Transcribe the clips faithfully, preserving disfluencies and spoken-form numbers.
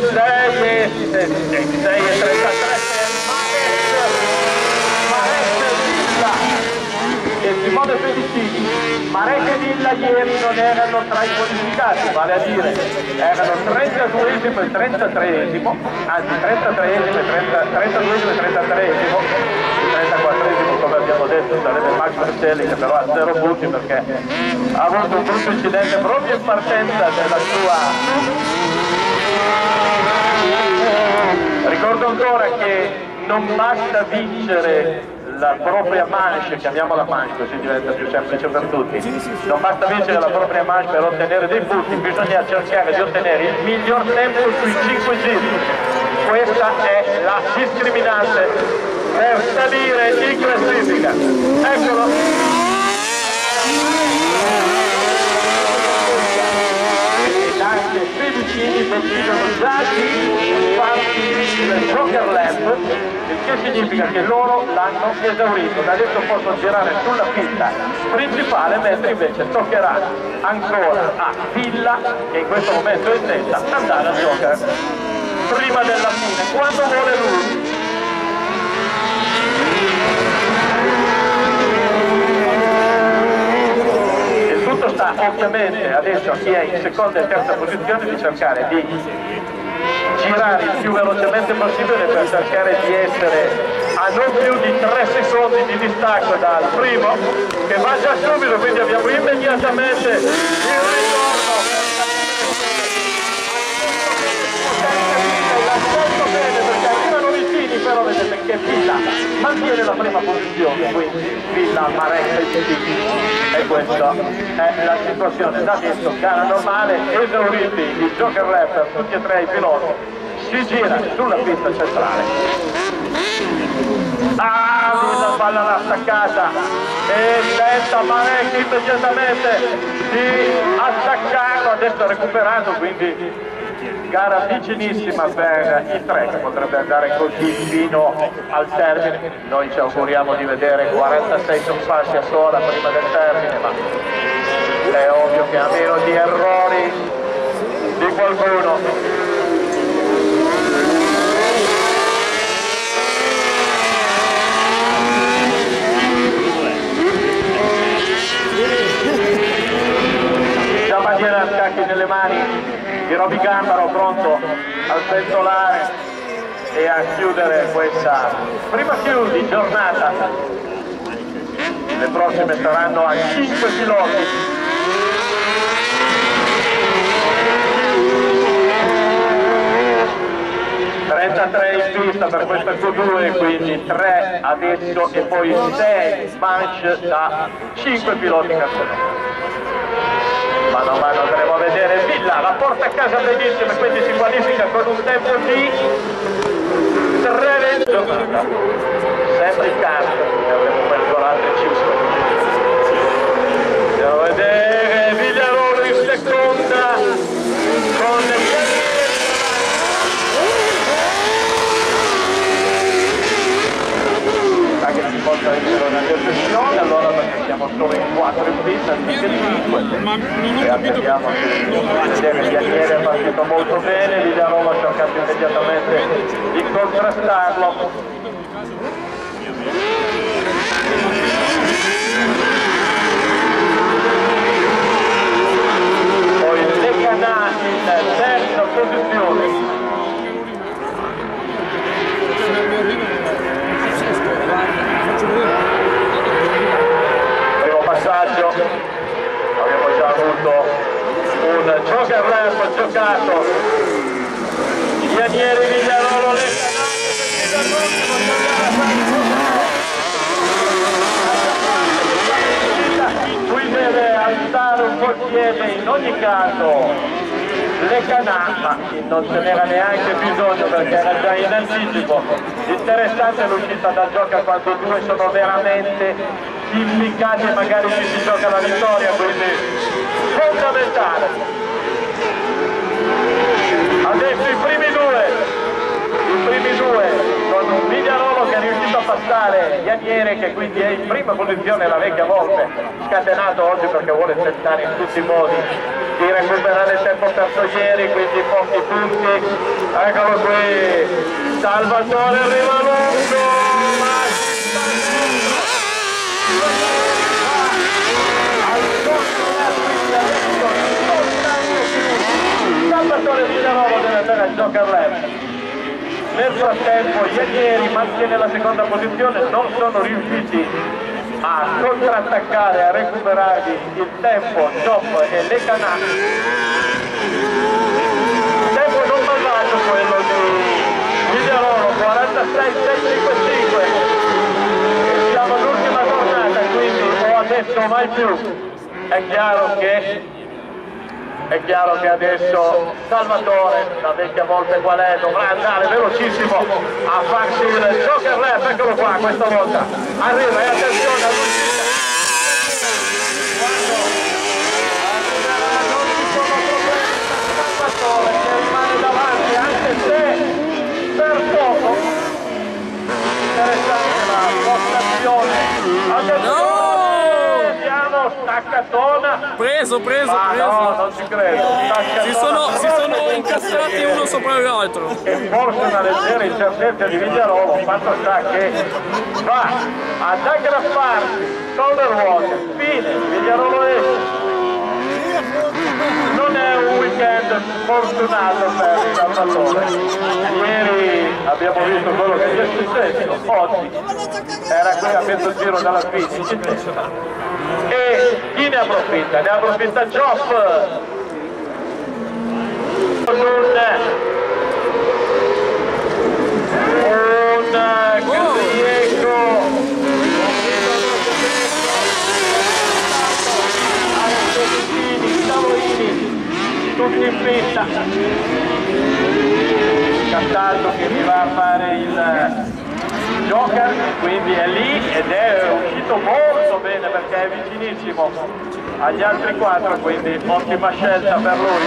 sei e trentatré e Simone Pedicini. Marek e Villa ieri non erano tra i qualificati, vale a dire erano trentaduesimo e trentatreesimo, anzi trentatreesimo e trentaduesimo e trentatreesimo, il trentaquattresimo come abbiamo detto sarebbe Max Vercelli, che però ha zero punti perché ha avuto un brutto incidente proprio in partenza della sua. Ricordo ancora che non basta vincere la propria manche, chiamiamola manche così diventa più semplice per tutti, non basta vincere la propria manche per ottenere dei punti, bisogna cercare di ottenere il miglior tempo sui cinque giri. Questa è la discriminante per salire in classifica. Eccolo! Anche Pedicini decidono già di farsi il Joker Lap, il che significa che loro l'hanno esaurito. Da adesso possono girare sulla pista principale, mentre invece toccherà ancora a Villa, che in questo momento è in testa, andare a Joker prima della fine, quando vuole lui. Tutto sta ovviamente adesso a chi è in seconda e terza posizione di cercare di girare il più velocemente possibile per cercare di essere a non più di tre secondi di distacco dal primo, che va già subito, quindi abbiamo immediatamente il ritorno. Però vedete che Villa mantiene la prima posizione, quindi Villa, Marek e Pedicini, e questa è la situazione. Da adesso gara normale, esauriti il Joker Lap per tutti e tre i piloti, si gira sulla pista centrale. Ah, Villa palla la staccata e tenta Marek immediatamente di attaccarlo, adesso recuperando, quindi gara vicinissima per i tre, che potrebbe andare così fino al termine. Noi ci auguriamo di vedere quarantasei sorpassi a sola prima del termine, ma è ovvio che a meno di errori di qualcuno. Già bandiera a scacchi nelle mani di Roby Gambaro, pronto al pentolare e a chiudere questa prima chiudi giornata. Le prossime saranno a cinque piloti. trentatré in pista per questa Q due, quindi tre adesso e poi sei manche da cinque piloti castellani. Mano a mano andremo a vedere Villa, la porta a casa benissimo, quindi si qualifica con un tempo di tre venti. Sempre il cambio, ne avremo perso altre cinque. Andiamo a vedere Vigliarolo in seconda con che si possa essere una depressione, allora perché siamo solo in quattro in pista anziché cinque e attendiamo che vedere Ianieri è partito molto bene, Vigliarolo ha cercato immediatamente di contrastarlo. Poi Lecanà in terza posizione. Primo passaggio, abbiamo già avuto un Joker Lap giocato, Ianieri, Vigliarolo, qui deve alzare un po' il piede in ogni caso Lecanà, ma non ce n'era neanche bisogno perché era già in anticipo. Interessante l'uscita dal Joker quando i due sono veramente implicati e magari ci si gioca la vittoria, quindi fondamentale. Adesso i primi due, i primi due con un Vigliarolo che è riuscito a passare Ianieri, che quindi è in prima posizione la vecchia Volpe, scatenato oggi perché vuole tentare in tutti i modi di recuperare il tempo perso ieri, quindi pochi punti. Eccolo qui, Salvatore arriva lungo, ma Salvatore Villarovo deve andare al Joker Lab. Nel frattempo gli Agneri mantiene la seconda posizione, non sono riusciti a contrattaccare, a recuperargli il tempo, Chop e le canali. Tempo non malvagio quello di Villarovo, quarantasei seicentocinquantacinque. Siamo all'ultima tornata, quindi o adesso mai più. È chiaro che È chiaro che adesso Salvatore, la vecchia volta qual è, dovrà andare velocissimo a farsi il Joker Lab, eccolo qua questa volta, arriva e attenzione all'uscita. Quando arriverà non ci sono problemi per Salvatore che rimane davanti, anche se per poco. Interessante la postazione. Attenzione! Staccatona, preso, preso, ah, preso. No, non ci credo. Si sono, si sono incastrati uno sopra l'altro. E forse una leggera incertezza di Villarovo, fatto sta che va ad aggrapparsi con le ruote, fine, Villarovo esce. Non è un weekend fortunato per il Salvatore. Ieri abbiamo visto quello che è successo, oggi era qui a mezzo giro dalla Svizzera. E chi ne approfitta? Ne approfitta Chop con un un Grieco Argentini, Tavorini, tutti in pista. Castaldo che mi va a fare il Joker, quindi è lì ed è uscito molto bene perché è vicinissimo agli altri quattro, quindi ottima scelta per lui.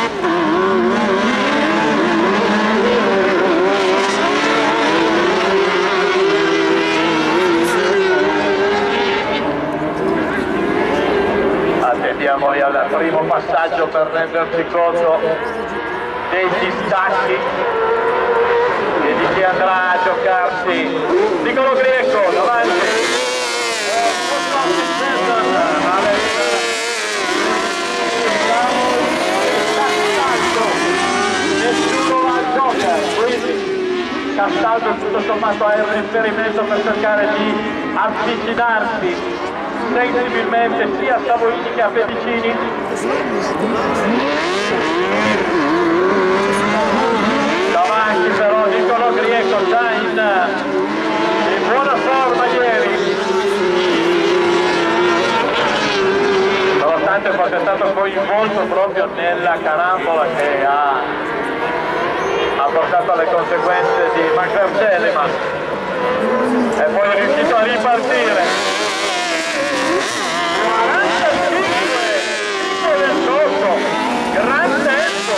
Attendiamo al primo passaggio per renderci conto dei distacchi e di chi andrà a giocarsi Nicolo Greco davanti. Nessuno va al Joker, quindi Castaldo tutto sommato è il riferimento per cercare di avvicinarsi sensibilmente sia a Savoini che a Pedicini. Davanti però Nicolo Greco già in, in buona forma ieri, nonostante fosse stato coinvolto proprio nella carambola che ha, ha portato alle conseguenze di Max Telemann e poi è riuscito a ripartire. quarantacinque del sotto, gran tempo,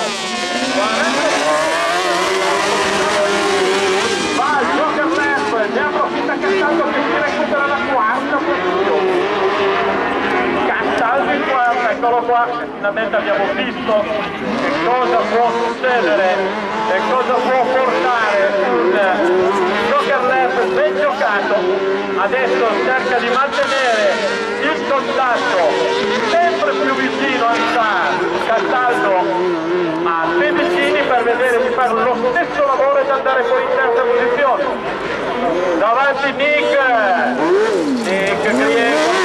va al Joker Lab, ne approfitta Castaldo che si recupera la quarta posizione. Castaldo in quarta, eccolo qua, finalmente abbiamo visto che cosa può succedere e cosa può portare un Joker Lab ben giocato. Adesso cerca di mantenere il contatto sempre più vicino al Castaldo a Pedicini per vedere di fare lo stesso lavoro e di andare fuori in terza posizione. Davanti Nick, Nick Grieco.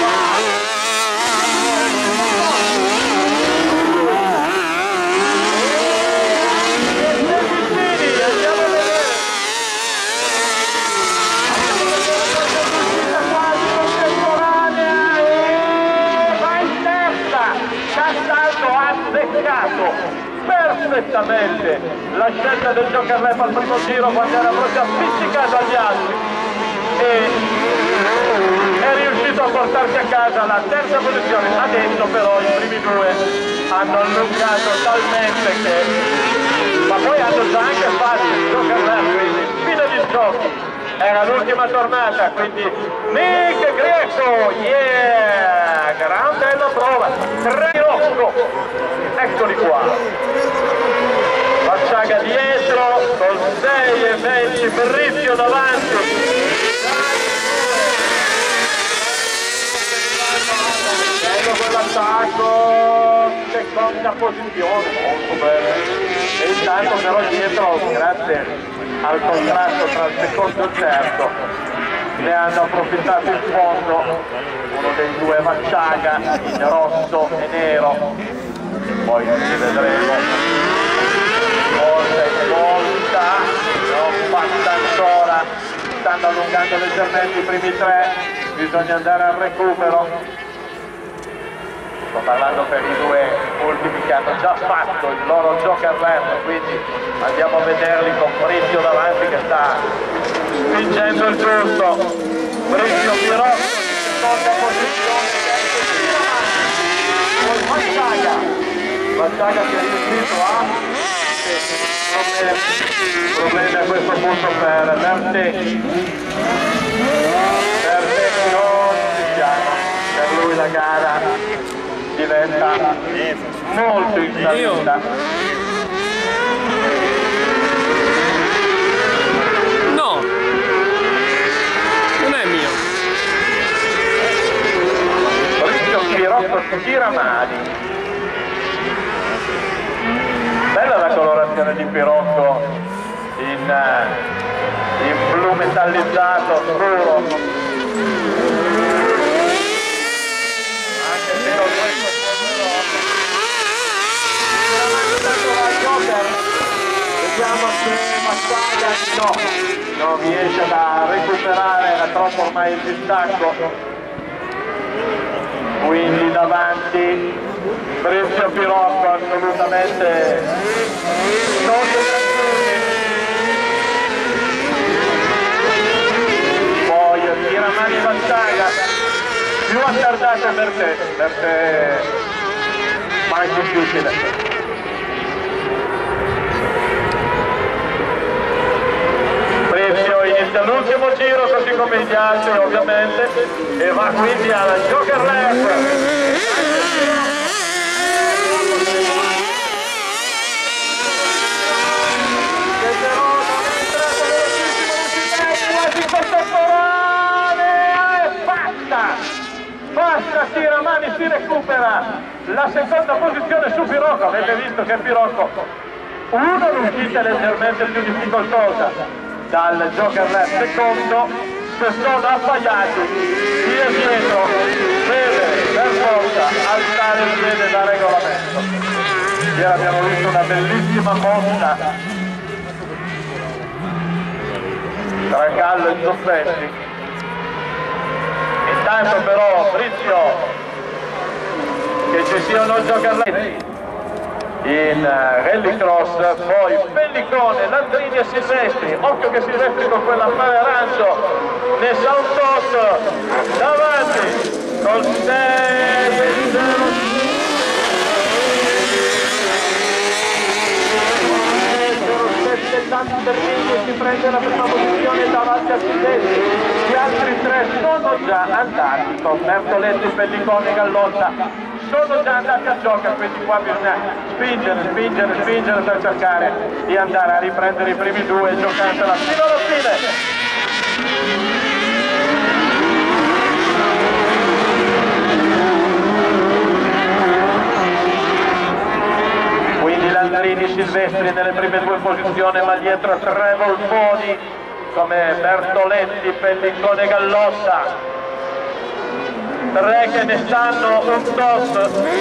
Perfettamente la scelta del Joker Lab al primo giro quando era proprio appiccicato agli altri e è riuscito a portarsi a casa la terza posizione. Adesso però i primi due hanno allungato talmente che, ma poi hanno già anche fatto il Joker Lab, quindi fine di giochi era l'ultima tornata, quindi Nick Greco, yeah, grande la prova, tre Rocco, eccoli qua, Valsaglia dietro, con sei e venti, Berrizio davanti, bello quell'attacco, seconda posizione, molto bello. E intanto però dietro, grazie al contrasto tra il secondo e il terzo, ne hanno approfittato in fondo uno dei due Valsaglia in rosso e nero, poi ci vedremo volta e volta, non fatta ancora, stanno allungando leggermente i primi tre, bisogna andare al recupero. Sto parlando per i due ultimi che hanno già fatto il loro Joker Lab, quindi andiamo a vederli con Brizio davanti che sta spingendo il giusto. Brizio Pirotto in seconda posizione, con Valsaglia. Valsaglia che è riuscito a problemi, problemi a questo punto per Bertecci. Bertecci non si chiama, per lui la gara diventa molto in salita. No, non è mio. Brizio Pirotto Tiramani. Bella la colorazione di Pirotto in, in blu metallizzato scuro. Vediamo se Valsaglia no, non riesce a recuperare, era troppo ormai il distacco, quindi davanti Brizio Pirotto assolutamente non poi Tiramani e Valsaglia più attardato per te, per te mai difficile. Inizia l'ultimo giro così come gli altri ovviamente e va quindi alla Joker Lab. Quasi contemporanea, è fatta! Basta, Tiramani si recupera la seconda posizione su Pirocco. Avete visto che Pirocco uno l'uscita è leggermente più difficoltosa dal Joker Lab, secondo se sono appaiati via dietro deve per forza alzare il piede da regolamento. Ieri abbiamo visto una bellissima mossa tra Gallo e Zoffetti. Intanto però Brizio, che ci siano Joker Lab in rallycross, poi Pellicone, Landrini e Silvestri, occhio che Silvestri con quell'affare arancio ne sa un tot, davanti col sei e zero. Landrini si prende la prima posizione davanti a Silvestri, gli altri tre sono già andati con Bertoletti, Pellicone e Gallotta. Sono già andati a Joker, quindi qua bisogna spingere, spingere, spingere per cercare di andare a riprendere i primi due e giocarsela fino alla fine. Quindi Landrini, Silvestri nelle prime due posizioni, ma dietro tre volponi come Bertoletti, Pellicone e Gallotta. Tre che ne stanno un tot.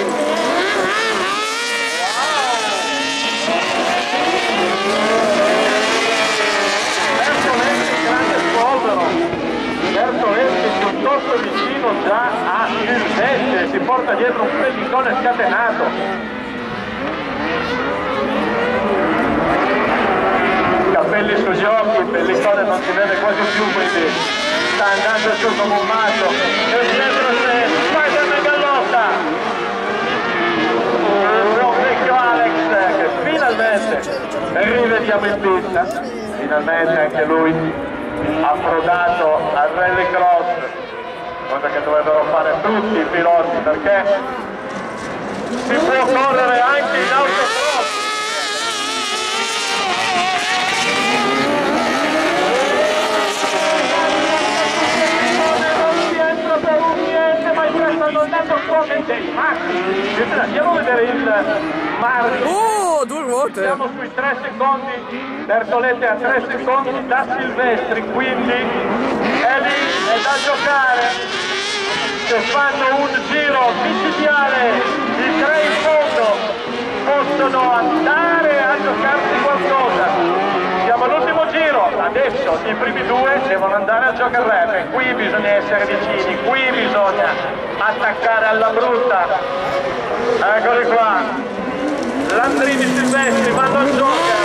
Bertoletti grande spolvero, Bertoletti piuttosto vicino già a Silvestri, si porta dietro un Pellicone scatenato. Capelli sugli occhi, Pellicone non si vede quasi più, quindi sta andando giù come un maso e dietro c'è Spider-Man Gallotta, il buon vecchio Alex che finalmente rivediamo in pista, finalmente anche lui approdato al rallycross, cosa che dovrebbero fare tutti i piloti, perché si può correre anche in autocross. Non dato come dei matti. Andiamo a vedere il margine. Oh, due ruote. Siamo sui tre secondi, Bertolletti a tre secondi da Silvestri, quindi è lì, è da giocare. Se fanno un giro micidiale, i tre in fondo possono andare a giocarsi qualcosa. Siamo all'ultimo giro, adesso i primi due devono andare a giocare, qui bisogna essere vicini, qui bisogna attaccare alla brutta. Eccoli qua, Landrini Silvestri vanno a giocare.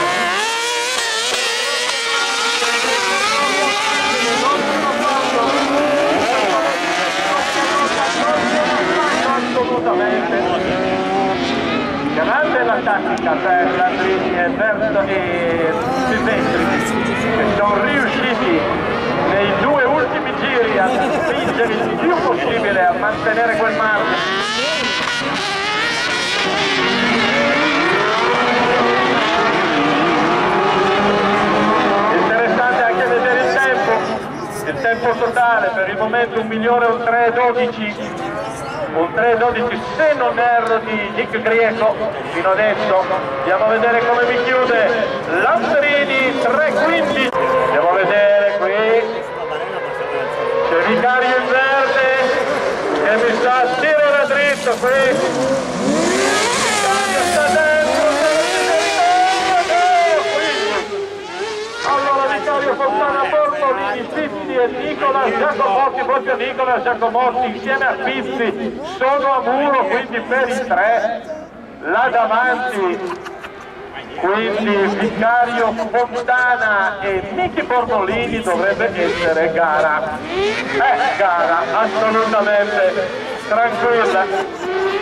Assolutamente. Grande la tattica per Landrini e Berto e Silvestri, che sono riusciti nei due ultimi giri a spingere il più possibile a mantenere quel margine. Interessante anche vedere il tempo, il tempo totale per il momento un migliore un tre dodici. Un tre dodici se non erro di Nick Grieco fino adesso. Andiamo a vedere come mi chiude Landrini tre quindici. Andiamo a vedere qui, c'è Vicario in verde che mi sa tirare dritto qui. Vicario sta dentro, allora Vicario Fontana Bortolini, Pizzi e Nicola Giacomotti, proprio Nicola Giacomotti insieme a Pizzi sono a muro, quindi per i tre là davanti, quindi Vicario Fontana e Michi Bortolini dovrebbe essere gara, eh, gara assolutamente tranquilla.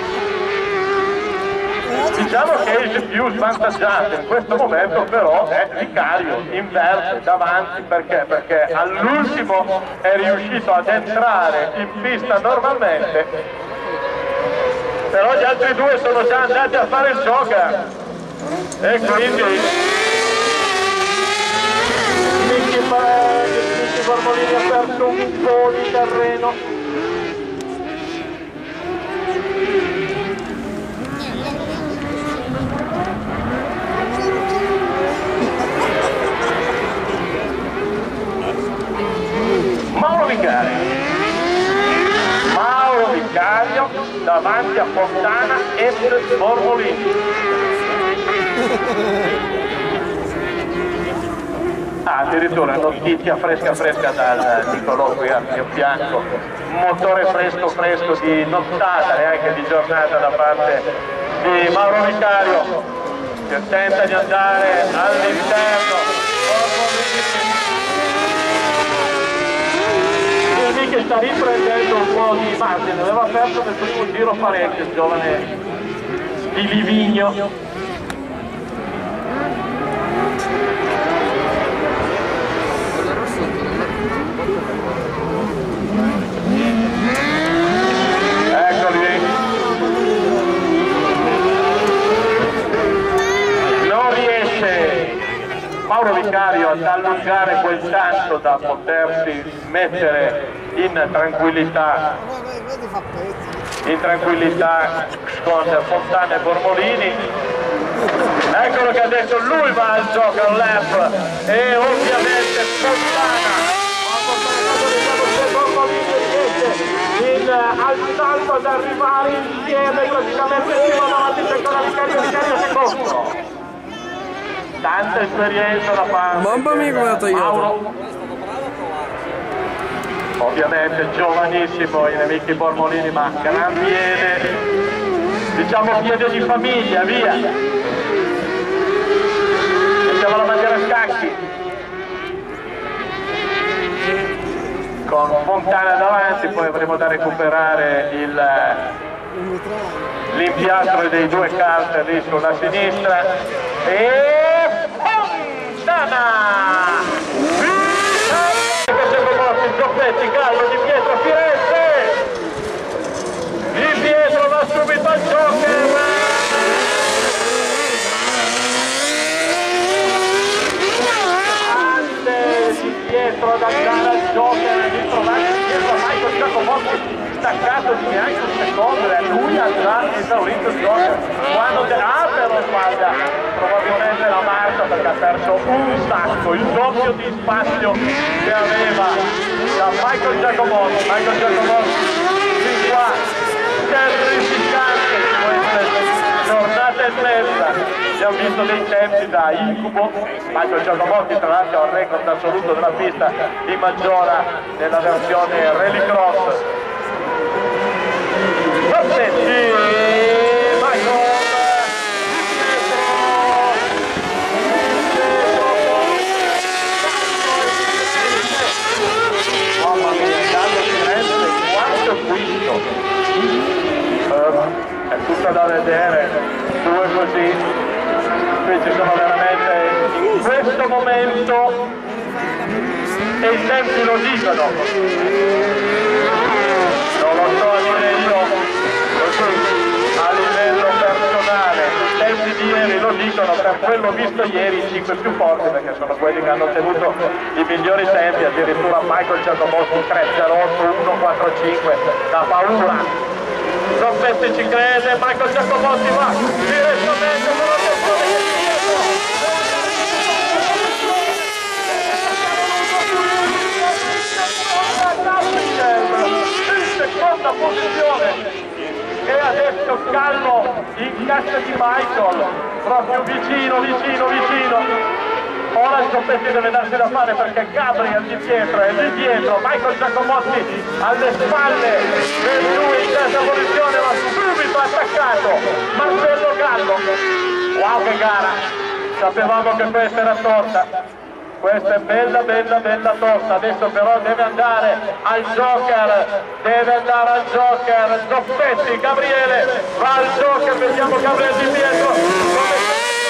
Diciamo che il più svantaggiato in questo momento però è Vicario in verde davanti, perché? Perché all'ultimo è riuscito ad entrare in pista normalmente, però gli altri due sono già andati a fare il joker e quindi Michi Bormolini ha perso un po' di terreno. Mauro Vicario, Mauro Vicario davanti a Fontana e Bormolini. Ah, addirittura notizia fresca fresca dal Nicolò qui al mio fianco, motore fresco fresco di nottata e anche di giornata da parte di Mauro Vicario, che tenta di andare all'interno. Che sta riprendendo un po' di margine, aveva perso nel primo giro parecchio il giovane di Livigno. Eccoli lì. Non riesce Mauro Vicario ad allungare quel tanto da potersi mettere in tranquillità in tranquillità con Fontana e Bormolini. Eccolo che adesso lui va al gioco al lap e ovviamente Fontana ha portato Bormolini riesce in, al salto ad arrivare insieme praticamente prima davanti secondo Vicario, Vicario secondo. Tanta esperienza da parte mamma mia come ha tagliato Mauro. Ovviamente giovanissimo i Michi Bormolini, ma gran piede, diciamo piede di famiglia, via. Mettiamo la bandiera a scacchi con Fontana davanti, poi avremo da recuperare l'impiastro dei due carte lì sulla sinistra e Fontana! Stoppetti, Gallo, Di Pietro, Firenze! Di Pietro va subito al Joker! Ande Di Pietro ad andare al Joker, di trovare dietro a Michael Giacomotti, staccato di neanche un secondo, e lui ha già esaurito il Joker. Quando te... Ah, però sbaglia probabilmente la marcia perché ha perso un sacco, il doppio di spazio che aveva da Michael Giacomotti. Michael Giacomotti fin qua terrificante di queste giornate e mezza. Abbiamo visto dei tempi da incubo. Michael Giacomotti tra l'altro ha il record assoluto della pista di Maggiora nella versione rallycross. Stoppetti, Michael mamma mia, Gallo Firenze, quarto quinto. Uh, è tutto da vedere, due così, qui ci sono veramente in questo momento, e i tempi lo dicono, non lo so a dire io, così a livello personale, i tempi di ieri lo dicono, per quello visto ieri i cinque più forti, perché sono quelli che hanno ottenuto i migliori tempi, addirittura Michael Giacomotti tre zero otto uno quattro cinque, da paura. Stoppetti ci crede, Michael Giacomotti va direttamente con la persona che ci in seconda posizione, e adesso Gallo incassa di Michael, proprio vicino, vicino, vicino. Ora Stoppetti deve darsi da fare perché Gabriel Di Pietro è lì dietro, Michael Giacomotti alle spalle per lui in terza posizione, ma subito attaccato Marcello Gallo. Wow, che gara, sapevamo che questa era tosta. Questa è bella, bella, bella tosta. Adesso però deve andare al Joker, deve andare al Joker. Stoppetti, Gabriele va al Joker, vediamo Gabriele Di Pietro. Come...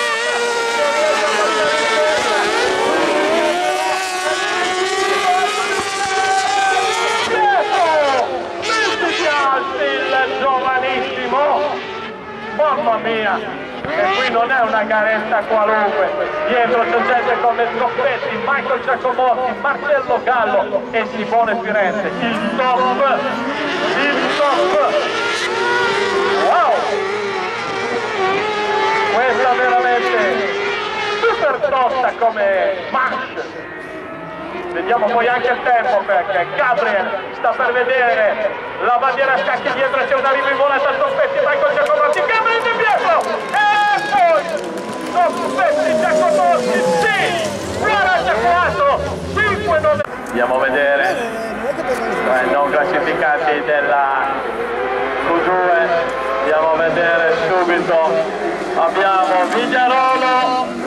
il giovanissimo, mamma mia, e qui non è una garetta qualunque, dietro c'è gente come Stoppetti, Michael Giacomotti, Marcello Gallo e Simone Firenze, il top, il top, wow, questa veramente super tosta come match. Vediamo poi anche il tempo perché Gabriel sta per vedere la bandiera a scacchi dietro, c'è un arrivo in volata a Stoppetti, Michael Giacomotti, Gabriel Di Pietro e poi Stoppetti, Giacomotti, sì, quarantaquattro, cinque nove. Andiamo a vedere i non classificati della Q due, andiamo a vedere subito, abbiamo Vigliarolo,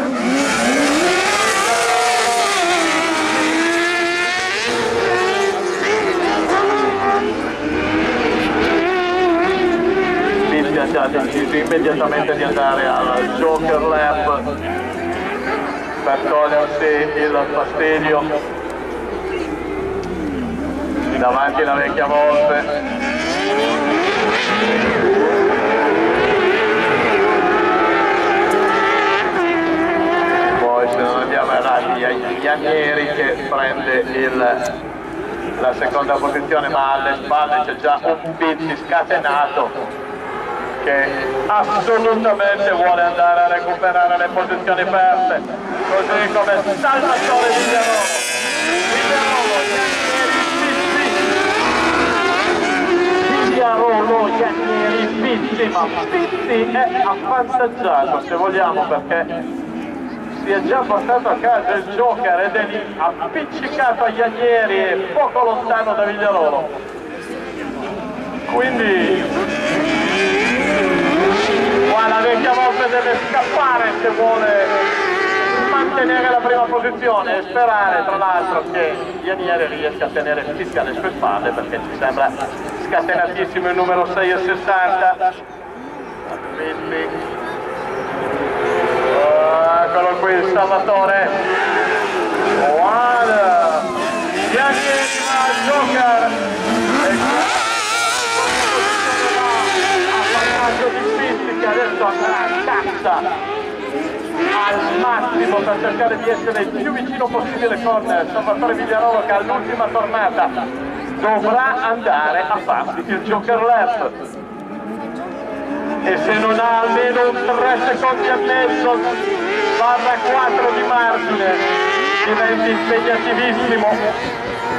ha deciso immediatamente di andare al Joker Lab per togliersi il fastidio davanti alla vecchia Volpe. Poi se non andiamo avanti Ianieri che prende il, la seconda posizione, ma alle spalle c'è già un Pizzi scatenato che assolutamente vuole andare a recuperare le posizioni perte, così come Salvatore Vigliarolo. Vigliarolo, Ianieri, Pizzi, ma Pizzi è avvantaggiato se vogliamo perché si è già portato a casa il Joker ed è lì appiccicato a Ianieri e poco lontano da Vigliarolo. Quindi qua la vecchia Volpe deve scappare se vuole mantenere la prima posizione e sperare tra l'altro che Ianieri riesca a tenere Pizzi alle sue spalle perché ci sembra scatenatissimo il numero sei e sessanta. Quindi, oh, eccolo qui il Salvatore, guarda Ianieri va al gioco tentativo per cercare di essere il più vicino possibile con Salvatore Vigliarolo, che all'ultima tornata dovrà andare a farsi il Joker Lap, e se non ha almeno un tre secondi e mezzo barra quattro di margine diventa impegnativissimo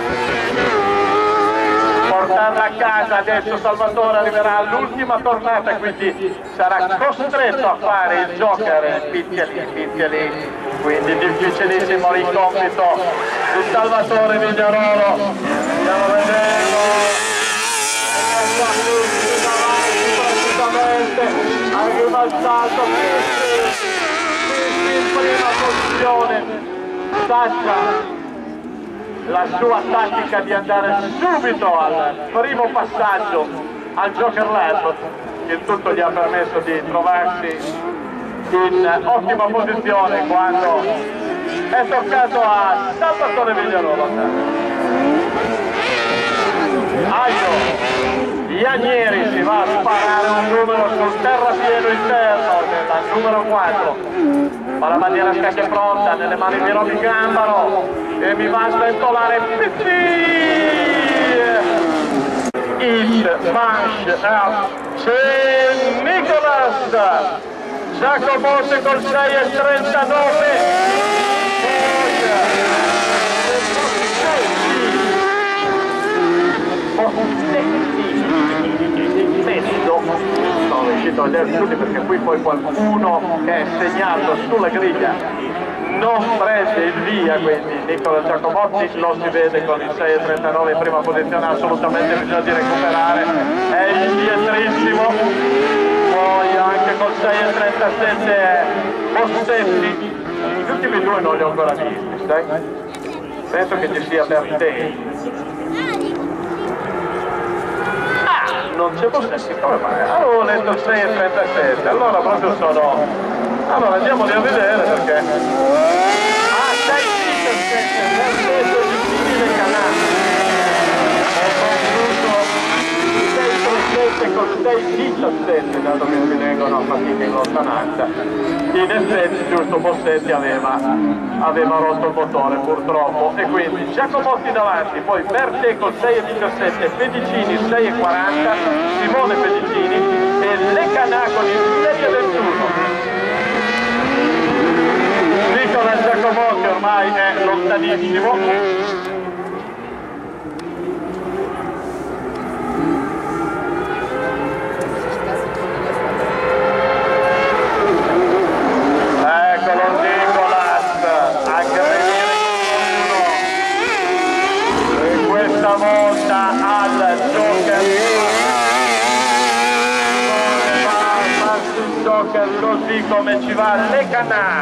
portarla a casa. Adesso Salvatore arriverà all'ultima tornata, quindi sarà costretto a fare il Joker picchiali, picchiali, quindi difficilissimo il compito di Salvatore Vigliarolo. Stiamo vedendo praticamente ha ribaltato in prima posizione. Sasha la sua tattica di andare subito al primo passaggio al Joker Lap, il tutto gli ha permesso di trovarsi in ottima posizione quando è toccato a Salvatore Vigliarolo. Aio Ianieri si va a sparare un numero sul terrapieno interno della numero quattro, ma la bandiera scacca è pronta nelle mani di Roby Gambaro e mi va a sventolare Pitti. It Manch Up, c'è Nicolas Giacomotti col sei e trentanove. Sono riuscito a vedere tutti perché qui poi qualcuno che è segnato sulla griglia non prende il via, quindi Nicola Giacomotti lo si vede con il sei e trentanove in prima posizione, assolutamente bisogna di recuperare, è indietrissimo. Poi anche col sei e trentasette è Bossetti, gli ultimi due non li ho ancora visti, sai? Penso che ci sia Bertelli. Non c'è Bossetti, come mai? Avevo letto il sei e trentasette, allora proprio sono... Allora andiamoli a vedere perché... Ah, sei diciassette, nel senso di Civile Canale. Ho concluso il sei trentasette col sei diciassette, dato che si vengono a fatica in lontananza. In effetti, giusto, Bossetti aveva, aveva rotto il motore purtroppo, e quindi Giacomotti davanti, poi Bertè col sei e diciassette, Pedicini sei e quaranta, Simone Pedicini e Lecanà con il sei e ventuno. Nicola Giacomotti ormai è lontanissimo. Eccolo Nicolas, aggredire uno, e questa volta al Joker. Il Joker così come ci va Lecanà.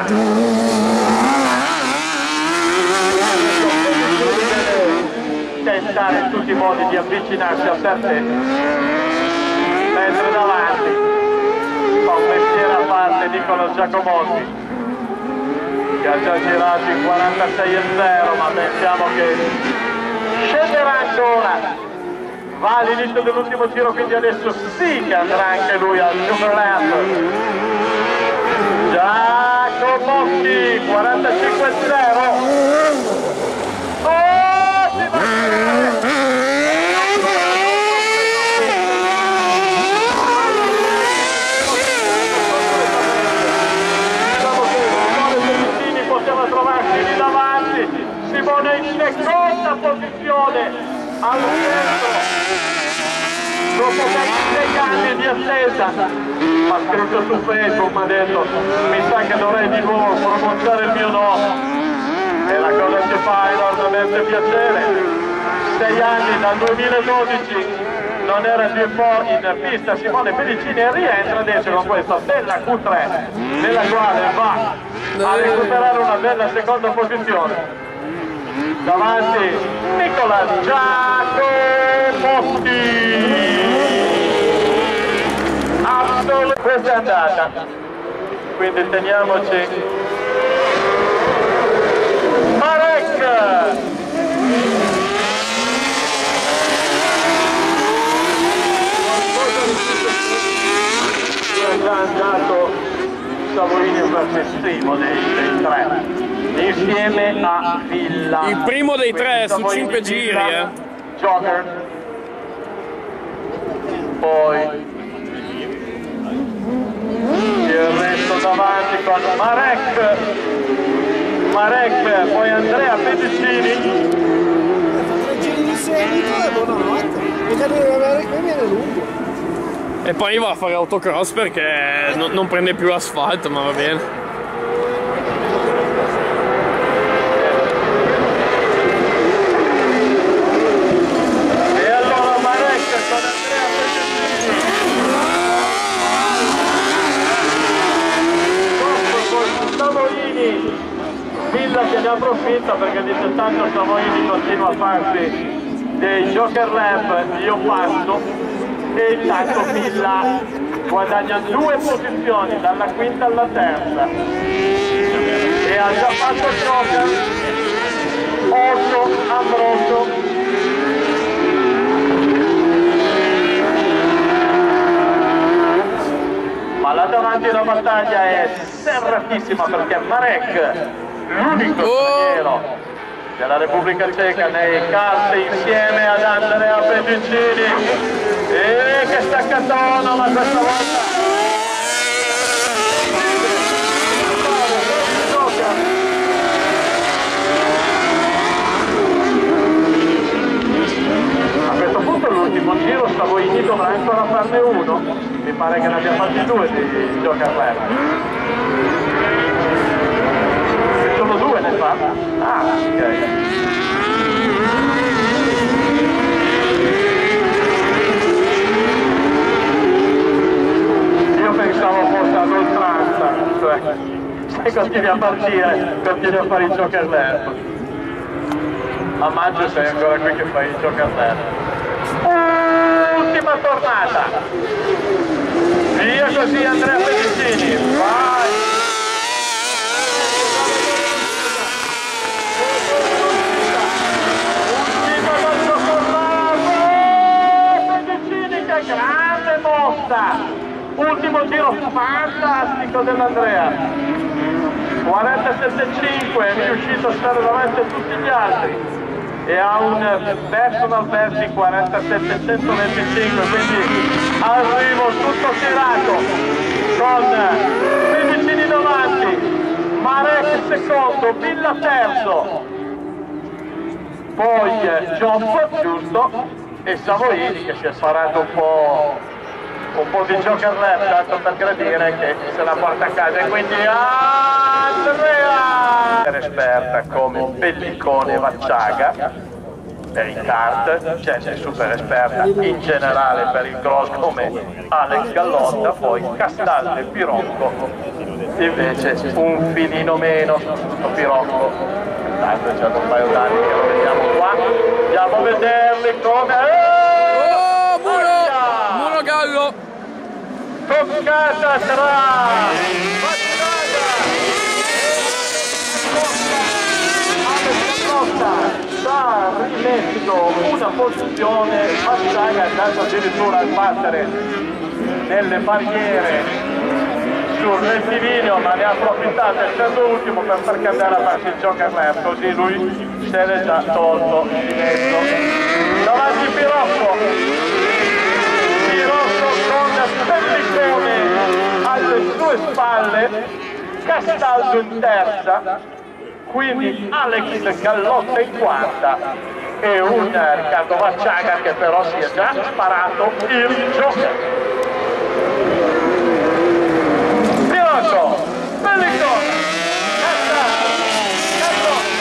Tentare in tutti i modi di avvicinarsi a Bertè, mentre davanti fa un mestiere a parte Nicola Giacomotti, che ha già girato in quarantasei e zero, ma pensiamo che scenderà ancora. Va all'inizio dell'ultimo giro, quindi adesso sì che andrà anche lui al Joker Lap. Giacomotti, quarantacinque e zero. Oh, si va a diciamo che Simone Pedicini poteva trovarsi lì davanti. Simone in seconda posizione al centro. Dopo ventisei anni di attesa, ha scritto su Facebook, mi ha detto mi sa che dovrei di nuovo pronunciare il mio nome, e la cosa ci fa enormemente piacere. Sei anni, dal duemiladodici non era più in pista Simone Pedicini, e rientra adesso con questa bella Q tre nella quale va a recuperare una bella seconda posizione. Davanti Nicola Giacomotti. Questa è andata, quindi teniamoci Marek. È già andato Savorini per festivo dei, dei tre. insieme a Villa. Il primo dei tre su Savoini, cinque giri, Villa, eh. Joker. Poi il resto davanti con Marek. Marek, poi Andrea Pedicini. Fa tre giri di seguito e buonanotte. Mica deve avere qui viene lungo. E poi va a fare autocross perché no- non prende più asfalto, ma va bene. E allora Marek con Andrea Pedicini. Dopo con Savoini. Villa che ne approfitta perché dice tanto Savoini continua a farsi dei Joker Lap, io passo, e intanto Villa guadagna due posizioni dalla quinta alla terza e ha già fatto il Joker otto Ambrosio. Ma là davanti la battaglia è serratissima perché Marek, l'unico straniero della Repubblica Ceca nei kart insieme ad Andrea Pedicini, e che staccatono, ma questa volta a questo punto l'ultimo giro Savoini dovrà ancora farne uno, mi pare che ne abbia fatti due di Joker Lab. Solo due ne fa? Ah, ok. Io pensavo fosse ad oltranza, cioè se continui a partire, continui a fare il Joker Lab. A maggio sei ancora qui che fai il Joker Lab. Ultima tornata. Via così Andrea Pedicini. Vai. Grande mossa, ultimo giro fantastico dell'Andrea, quarantasette virgola cinque, è riuscito a stare davanti a tutti gli altri e ha un personal best di quarantasette centoventicinque, quindi arrivo tutto tirato con Pedicini davanti, Marek secondo, Villa terzo, poi Joff giusto, e Savoini che si è sparato un po', un po' di Joker Lab, tanto per gradire che se la porta a casa, e quindi Andrea è esperta come Pellicone Vacciaga per il kart, Jess è super esperta in generale per il cross come Alex Gallotta, poi Castaldo e Pirocco invece un filino meno, tutto Pirocco, tanto c'è un paio d'anni che lo vediamo qua, andiamo a vederli come... Oh, Muro! Muro Gallo! Toccata tra Vacciaga e Gallotta, sta rimesso una posizione, Vacciaga è andato addirittura a battere nelle barriere sul rettilineo, ma ne ha approfittato essendo ultimo per far cambiare a farsi il Joker Lab, così lui se l'è già tolto di mezzo. Davanti Pirocco, Pirocco con Pellicone alle sue spalle, Castaldo in terza, quindi Alex Gallotta in quarta e un Riccardo Vacciaga che però si è già sparato il Joker. Pirocco, Pellicone, Castaldo, Gallotta.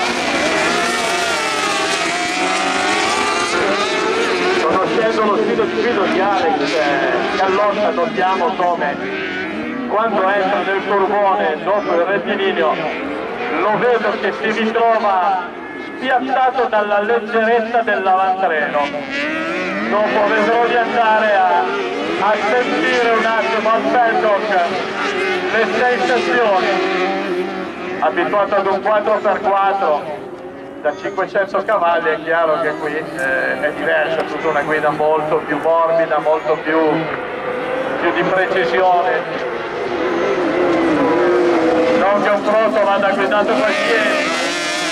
Conoscendo lo stile di guida di Alex eh, Gallotta, notiamo come quando entra nel curvone dopo il rettilineo lo vedo che si ritrova spiazzato dalla leggerezza dell'avantreno. Dopo vedrò di andare a, a sentire un attimo al paddock le sensazioni. Abituato ad un quattro per quattro da cinquecento cavalli, è chiaro che qui eh, è diverso, è tutta una guida molto più morbida, molto più, più di precisione. Non che un proto vada guidato qualsiasi,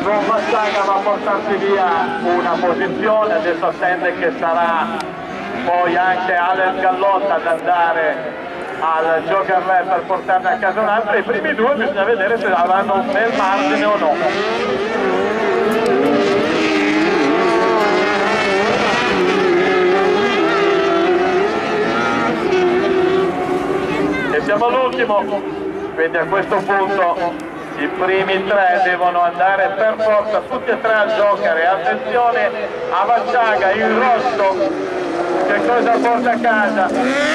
Con Vassaga va a portarsi via una posizione, adesso attende che sarà poi anche Alex Gallotta ad andare al Joker Re per portarne a casa un'altra. I primi due bisogna vedere se avranno un bel margine o no. E siamo all'ultimo, quindi a questo punto i primi tre devono andare per forza tutti e tre al Joker. E attenzione a Vassaga, il rosso, che cosa porta a casa?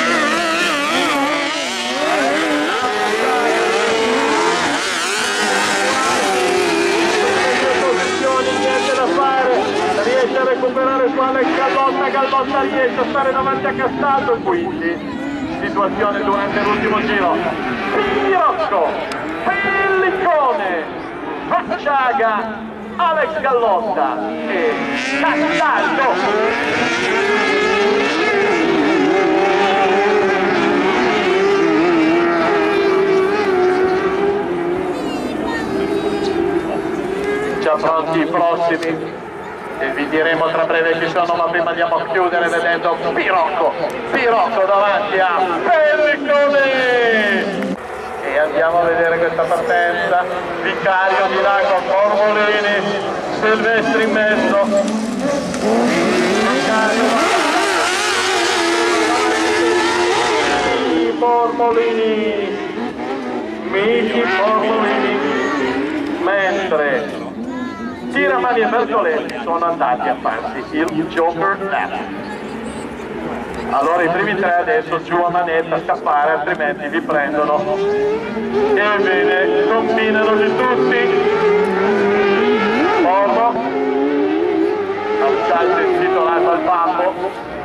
Niente da fare, riesce a recuperare su Alex Gallotta, Gallotta riesce a stare davanti a Castaldo, quindi situazione durante l'ultimo giro. Pirocco, Pellicone, Vassaga, Alex Gallotta e Castaldo. Già pronti i prossimi e vi diremo tra breve chi sono, ma prima andiamo a chiudere vedendo Pirocco, Pirocco davanti a Pellicone. E andiamo a vedere questa partenza. Vicario di là con Mormolini, Silvestri in mezzo. Mormolini, Miki Mormolini, mentre Tiramani e Bertoletti sono andati a farsi il Joker Lap. Allora i primi tre adesso giù a manetta a scappare, altrimenti vi prendono. E bene, combinano di tutti. Porro, al calcio intitolato al Babbo.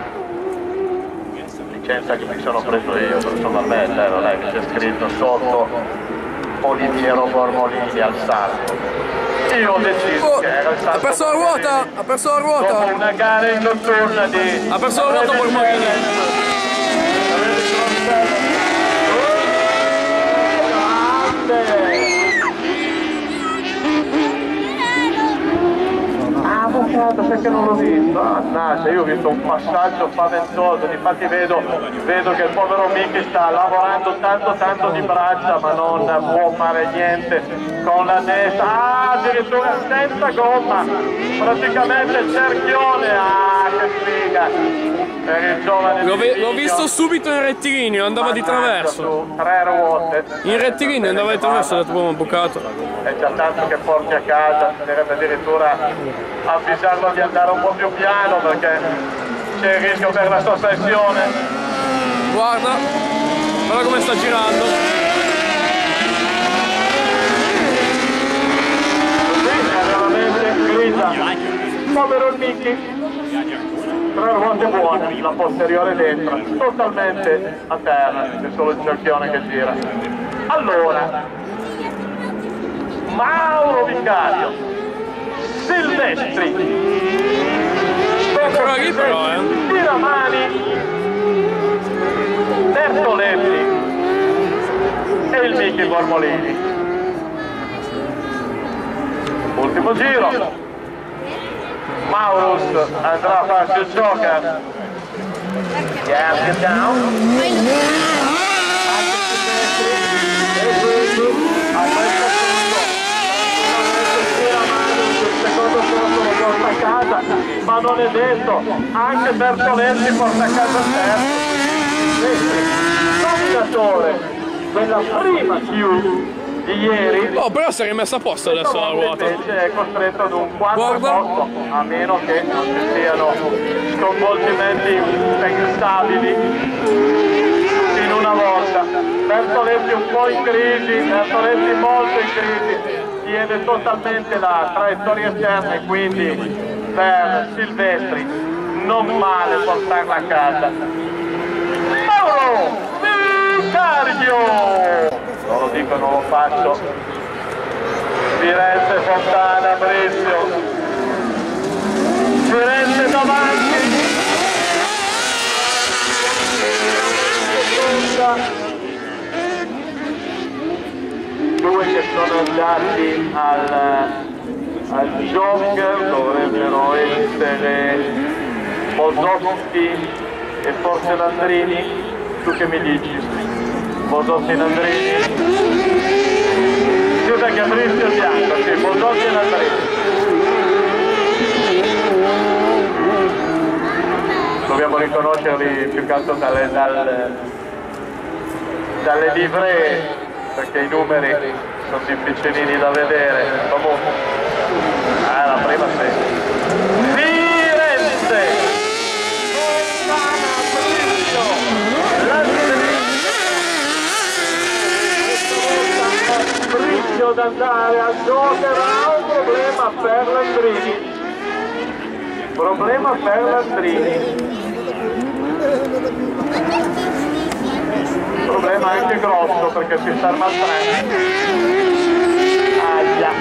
Licenza che mi sono preso io, personalmente, non è che c'è scritto sotto Oliviero Mormolini al salto. Io ho deciso oh, che era il salto. Ha perso la ruota! Ha perso la ruota! Dopo una gara in notturna di... Ha perso la ruota Mormolini! Ah, avvocato, perché non l'ho visto? Mannaggia, io ho visto un passaggio spaventoso, difatti vedo, vedo che il povero Miki sta lavorando tanto tanto di braccia, ma non può fare niente con la destra. Ah, addirittura senza gomma, praticamente il cerchione. Ah, che figa per il giovane. L'ho visto subito in rettilineo, andava di traverso. Tre ruote. In rettilineo andava di traverso, ho detto come un bucato. È già tanto che porti a casa, bisognerebbe addirittura avvisarlo di andare un po' più piano perché c'è il rischio per la sospensione. Guarda, guarda come sta girando. Veramente grida. Povero il Miki. Tre ruote buone, la posteriore destra, totalmente a terra, c'è solo il cerchione che gira. Allora, Mauro Vicario, Silvestri, Ancora lì però, eh. Tiramani, Bertoletti e il Miki Mormolini. Ultimo giro. Maurus andrà a farsi il Joker. Yes, get down. A questo punto il secondo posto lo porta a casa, ma non è detto, anche Bertoletti porta a casa il terzo. Dominatore della prima Q di ieri. Oh, però si è rimessa a posto adesso la ruota. Invece è costretto ad un quattro posto, a meno che non ci siano sconvolgimenti impensabili in una volta. Bertoletti un po' in crisi, Bertoletti molto in crisi, tiene totalmente la traiettoria esterna e quindi per Silvestri non male portarla a casa. Mauro Vicario! Non lo dico, non lo faccio. Firenze, Fontana, Brescio. Firenze davanti. Due che sono andati al al Joker dovrebbero essere Bosotti e forse Landrini. Tu che mi dici? Bosotti e Landrini? Sì, perché Fabrizio è bianco, sì, Bosotti e Landrini. Dobbiamo riconoscerli più che altro dalle, dalle, dalle livree, perché i numeri sono difficilini da vedere. Comunque, ah, la prima sì. Firenze! Fontana, Fabrizio, Landrini. Fabrizio ad andare al Joker, ha un problema per Landrini. Problema per Landrini. Problema anche grosso perché si sta armastrando. Aia.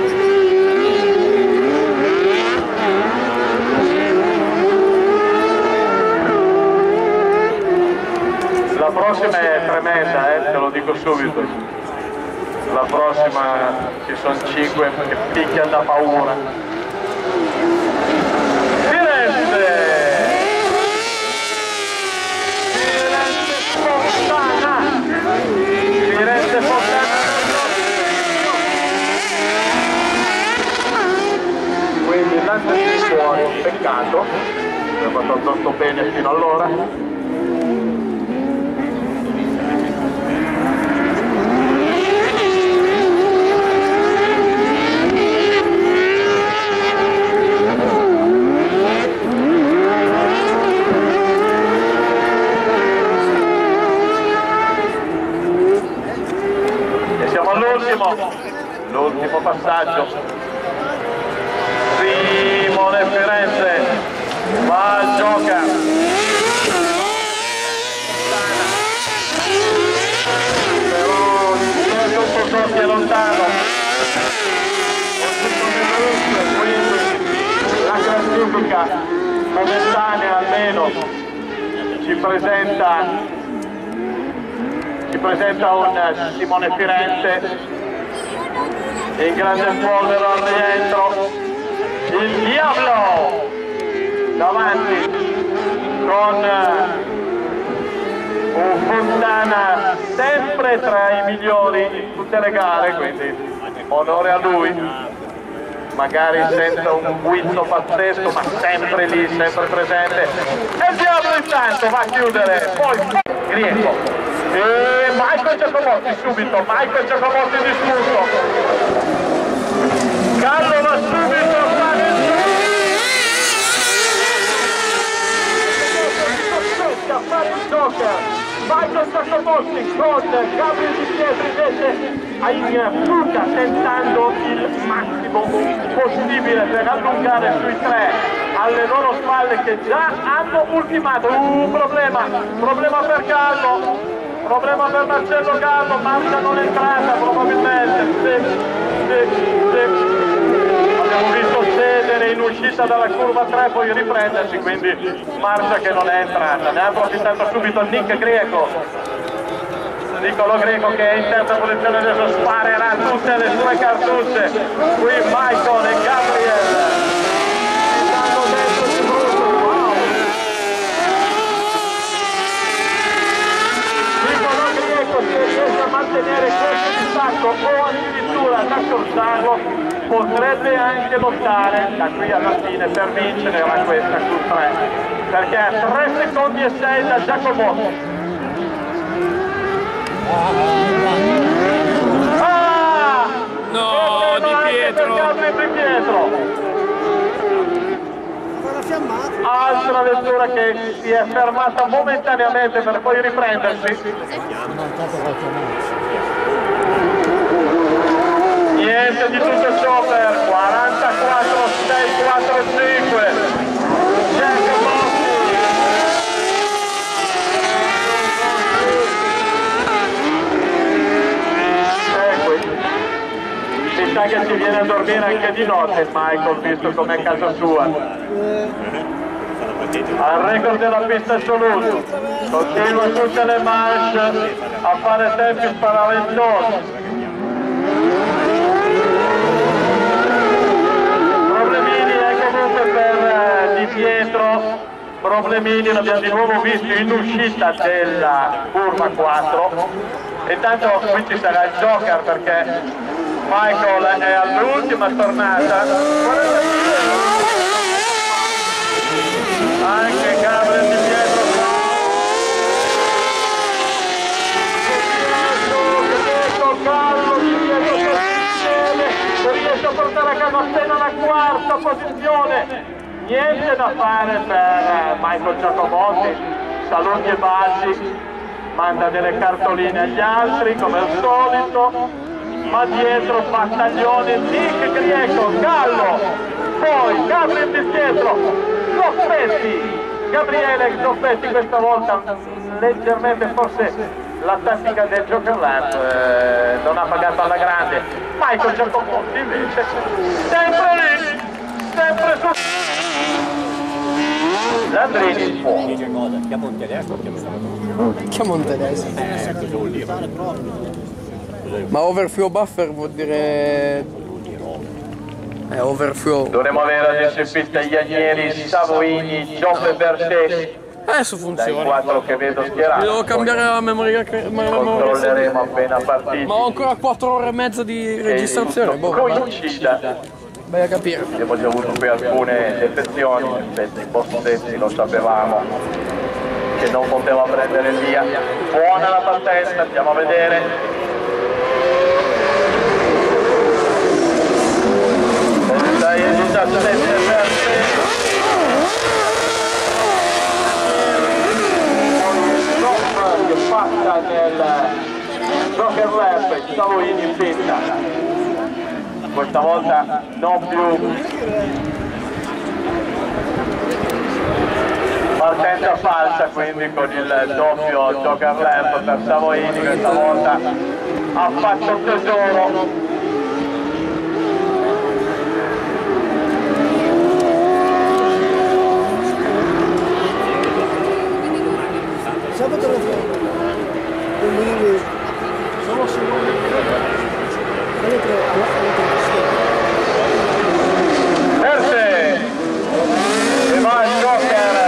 La prossima è tremenda, eh, te lo dico subito. La prossima ci sono cinque che picchiano da paura. Firenze! Fontana! Firenze Fontana! Quindi Landrini fuori, peccato, abbiamo fatto tutto bene fino allora. L'ultimo passaggio. Simone Firenze va al Joker. Però il Bosotti è lontano. Quindi la classifica momentanea almeno ci presenta ci presenta un Simone Firenze in grande polvere al rientro, il Diavolo davanti con un Fontana sempre tra i migliori in tutte le gare, quindi onore a lui, magari senza un guizzo pazzesco ma sempre lì, sempre presente. E il Diavolo intanto va a chiudere, poi Grieco. E Michael Giacomotti subito, Michael Giacomotti discusso. Carlo va subito a fare il a fare il Joker. Michael Giacomotti con Gabriel Di Pietro invece in fuga tentando il massimo possibile per allungare sui tre alle loro spalle che già hanno ultimato. Uh, problema, problema per Carlo. Problema per Marcello Carlo, Marcia non è entrata probabilmente, sì, sì, sì. Abbiamo visto cedere in uscita dalla curva tre poi riprendersi, quindi Marcia che non è entrata. Ne ha approfittato subito Nick Greco, Niccolò Greco che è in terza posizione, adesso sparerà tutte le sue cartucce. Qui Michael e Gabriel. Se riesce a mantenere questo distacco o addirittura ad accorciarlo, potrebbe anche lottare da qui alla fine per vincere la questa Q tre, perché a tre secondi e sei da Giacomotti. Ah! No, Di Pietro! Di Pietro! Altra vettura che si è fermata momentaneamente per poi riprendersi. Niente di tutto ciò per quarantaquattro sei quattro cinque. Giacomotti. Ecco, mi sa che si viene a dormire anche di notte Michael, visto com'è casa sua. Al record della pista assoluto, continua tutte le manche a fare tempi sparaventosi. dietro, problemini l'abbiamo di nuovo visto in uscita della curva quattro, e tanto qui ci sarà il Joker perché Michael è all'ultima tornata. Anche Gabriel di dietro. Carlo di dietro riesce a portare a casa appena la quarta posizione. Niente da fare per Michael Giacomotti, saluti e baci, manda delle cartoline agli altri come al solito, ma dietro battaglione Nick Grieco, Gallo, poi Gabriel di dietro, Zoffetti, Gabriele Zoffetti questa volta leggermente forse la tattica del Joker Lab eh, non ha pagato alla grande. Michael Giacomotti invece sempre lì, sempre su Landrini fuori. Chiamo un tedesco. Ma overflow buffer vuol dire... Eh, overflow. Dovremmo avere adesso in pista Ianieri, Savoini, Giove Bertè. Adesso Dai funziona. quattro che vedo schierati. Devo cambiare la memoria. Controlleremo appena partiti. Ma ho ancora quattro ore e mezza di registrazione. Boh, coincida. vai a capire. Abbiamo già avuto qui alcune defezioni, in effetti i Bossetti lo sapevamo che non poteva prendere via. Buona la partenza, andiamo a vedere. Dai, diciassette per che passa nel Joker Lab, Savoini in pista. Questa volta non più partenza falsa, quindi con il doppio Joker Lab per Savoini. Questa volta ha fatto tesoro. Sabato alla fine. Sono solo alle tre, alla Perse! E va il Joker!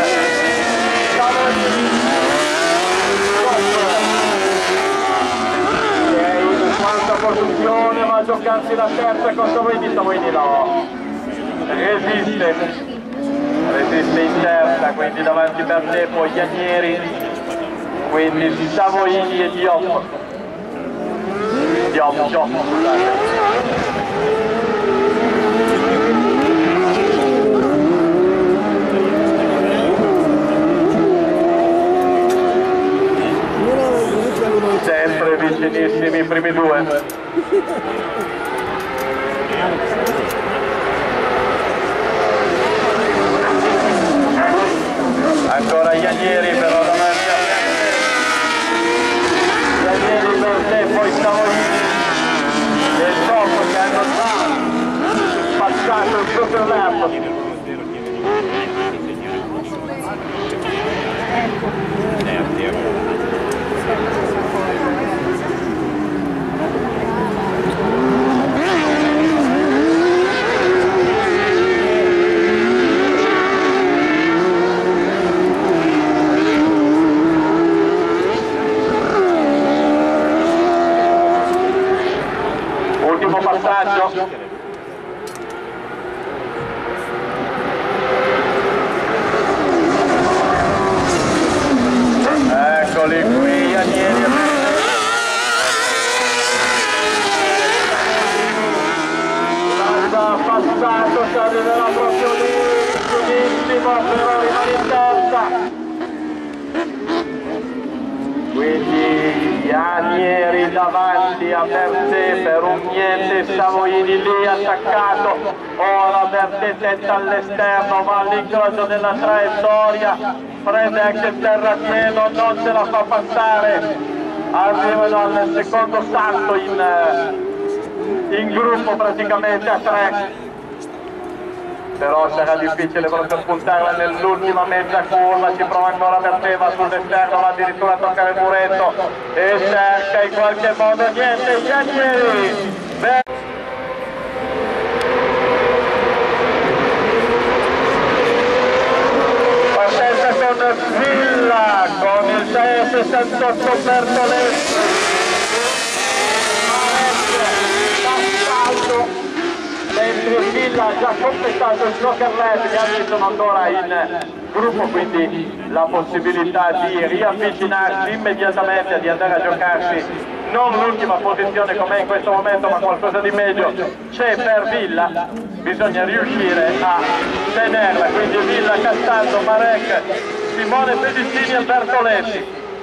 È in quarta posizione, va a giocarsi la terza con Savoini. Savoini no! Resiste! Resiste in terza, quindi davanti per te poi Ianieri. Quindi Savoini e Diop. Diop, Diop, scusate. Sempre vicinissimi i primi due. Ancora Ianieri però davanti a Ianieri per te, poi Savoini e il dopo che hanno già passato il Joker Lab. Ultimo passaggio. Eccoli qui, Ianieri. Guarda, passato, ci arriverà proprio lì, giustissimo, però rimane in terza. Quindi Ianieri davanti a Bertè per un niente, Savoini lì attaccato, ora Bertè tenta all'esterno, va all'incrocio della traiettoria, prende anche il terrapieno, non ce la fa passare, arrivano al secondo salto in, in gruppo praticamente a tre. Però sarà difficile proprio spuntarla nell'ultima mezza curva, ci prova ancora Bertè, va sull'esterno, va addirittura a toccare il muretto e cerca in qualche modo niente, Ianieri! Villa con il sei sessantotto Bertoletti, Castaldo, mentre Villa ha già completato il Joker Lab, gli altri sono ancora in gruppo, quindi la possibilità di riavvicinarsi immediatamente, di andare a giocarsi non l'ultima posizione come in questo momento, ma qualcosa di meglio c'è per Villa, bisogna riuscire a tenerla, quindi Villa, Castaldo, Marek, Simone Pedicini e Bertoletti.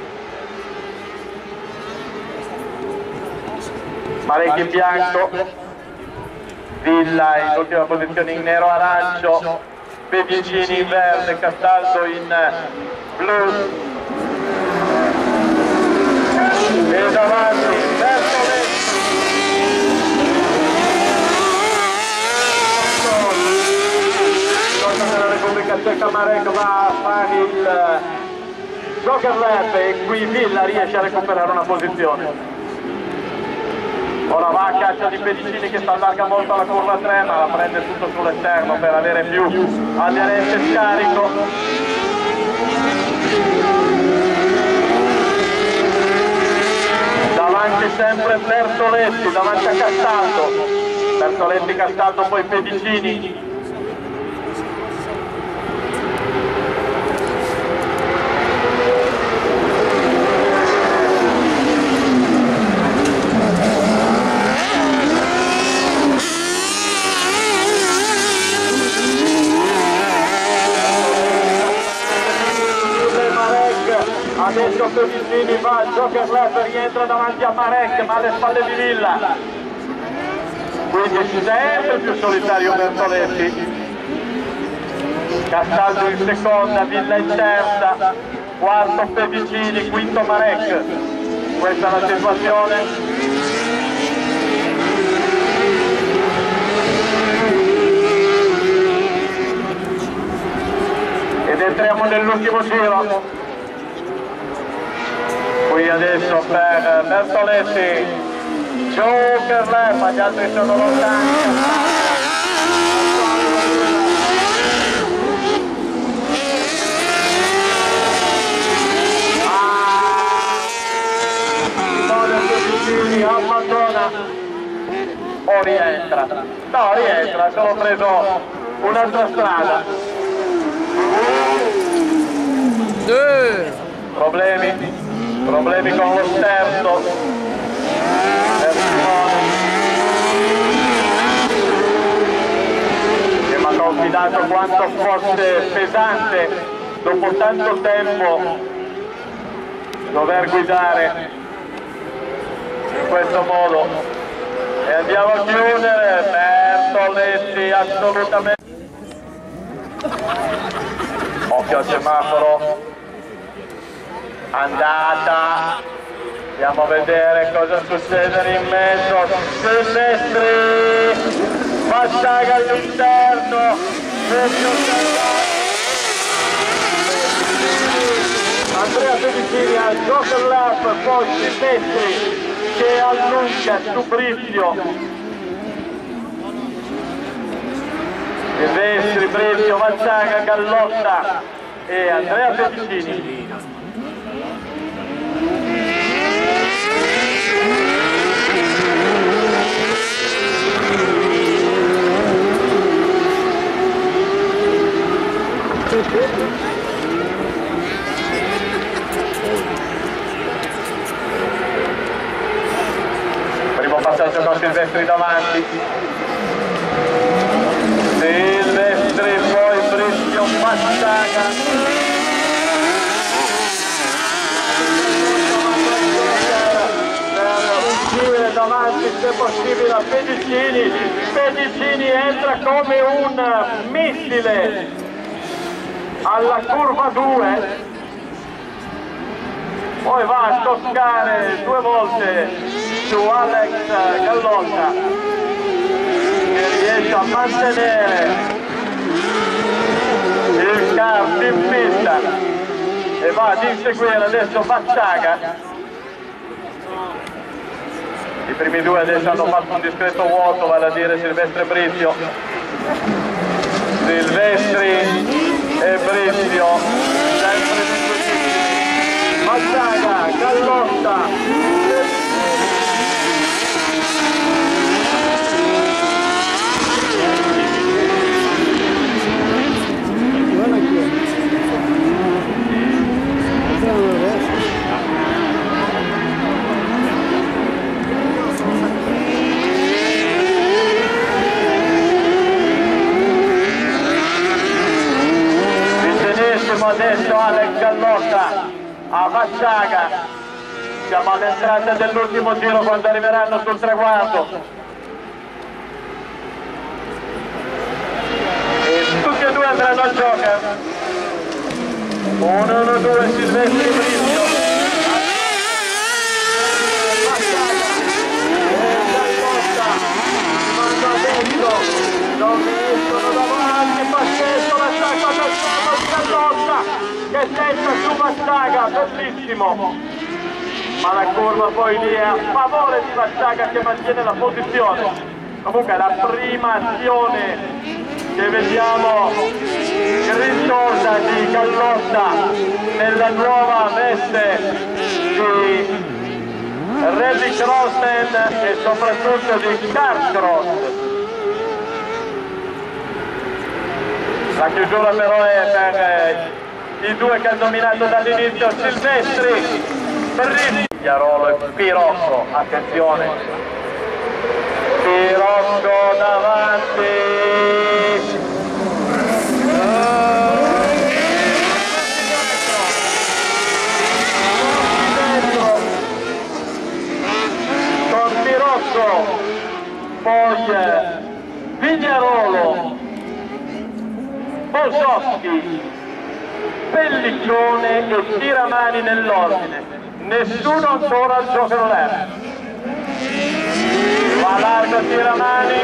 Marek in bianco, Villa in ultima posizione in nero-arancio, Pedicini in verde, Castaldo in blu. E davanti Bertoletti, della Repubblica Ceca. Marek va a fare il Joker Lab e qui Villa riesce a recuperare una posizione. Ora va a caccia di Pedicini che si allarga molto alla curva tre, ma la prende tutto sull'esterno per avere più aderente e scarico. Davanti sempre Bertoletti, davanti a Castaldo, Bertoletti, Castaldo, poi Pedicini. Adesso Pedicini va al Joker Lab, rientra davanti a Marek, ma alle spalle di Villa. Quindi sempre più solitario Bertoletti. Castaldo in seconda, Villa in terza, quarto Pedicini, quinto Marek. Questa è la situazione. Ed entriamo nell'ultimo giro. Qui adesso per Bertoletti, Joker Lab, ma gli altri sono lontani. Simone Pedicini abbandona o rientra? No, rientra, solo preso un'altra strada. Problemi? Problemi con lo sterzo per Simone, che mi ha confidato quanto fosse pesante dopo tanto tempo dover guidare in questo modo. E andiamo a chiudere. Bertoletti assolutamente. Occhio al semaforo. Andata, andiamo a vedere cosa succede in mezzo. Silvestri, Fassaga all'interno, Andrea Pedicini al Joker Lab, poi Silvestri che allunga su Bricchio. Silvestri, Bricchio, Fassaga, Gallotta e Andrea Pedicini. Primo passaggio con Silvestri davanti. Silvestri, poi Bricchio, Fassaga. Davanti se possibile a Pedicini. Pedicini entra come un missile alla curva due, poi va a toccare due volte su Alex Gallotta che riesce a mantenere il kart in pista e va ad inseguire adesso Fassaga. I primi due adesso hanno fatto un discreto vuoto, vale a dire Silvestri e Bricchio. Silvestri e Bricchio sempre più Mazzaga, Gallotta. Adesso Alex Gallotta a Mazzaga, siamo all'entrata dell'ultimo giro quando arriveranno sul traguardo e tutti e due andranno al Joker. uno uno due Silvestri Brissio, Mazzaga e Gallotta vanno adesso, non escono davanti, pacchetto l'attacco del Gallotta che testa su Mazzaga, bellissimo, ma la curva poi lì è a favore di Mazzaga che mantiene la posizione. Comunque la prima azione che vediamo ritorna di Gallotta nella nuova veste di Rally Crossman e soprattutto di Carcross. La chiusura però è per eh, i due che hanno dominato dall'inizio, Silvestri, Vigliarolo e Pirocco, attenzione, Pirocco davanti, con Pirocco, poi eh, Vigliarolo, Bosotti, Pelliccione e Tiramani nell'ordine, nessuno ancora al Joker Lab. Va largo Tiramani,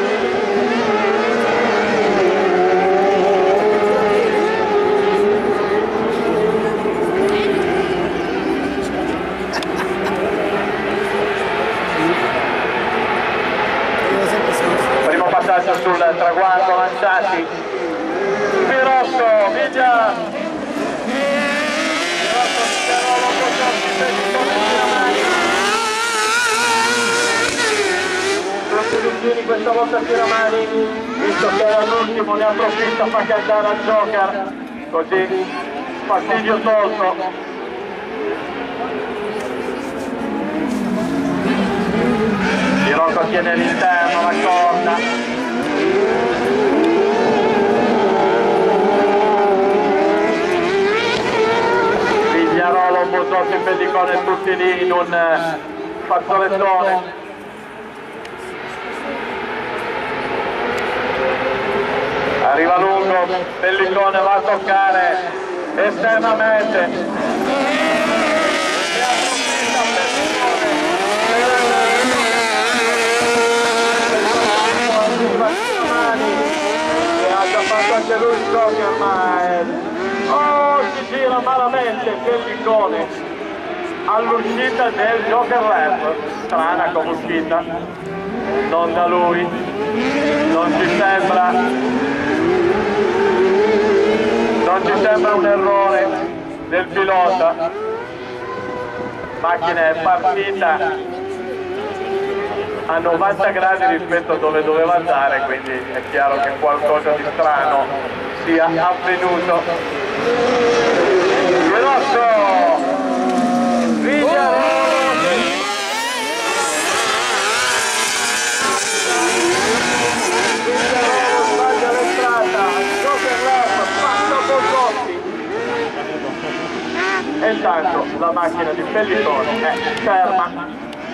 primo passaggio sul traguardo lanciati, Pirocco, Viglia, Pirocco, Vigliarolo, Bosotti, Pelliccione e Tiramani. Tutti vicini questa volta Tiramani, visto che era l'ultimo, ne approfitta, fa cantare al Joker, così fastidio tolto. Pirocco tiene all'interno la corda. Vigliarolo, Bosotti, Pellicone tutti lì in un fazzolettone. Arriva lungo, Pellicone va a toccare esternamente e approfitta Pellicone. E ha già fatto anche lui il Joker, ma è... oh, si gira malamente Pellicone all'uscita del Joker Lab, strana come uscita, non da lui, non ci sembra, non ci sembra un errore del pilota, macchina è partita a novanta gradi rispetto a dove doveva andare, quindi è chiaro che qualcosa di strano sia avvenuto. Pirocco, Vigliarolo, Vigliarolo sbaglia l'entrata, Joker Lab, passa Bosotti e intanto la macchina di Pellicone è ferma.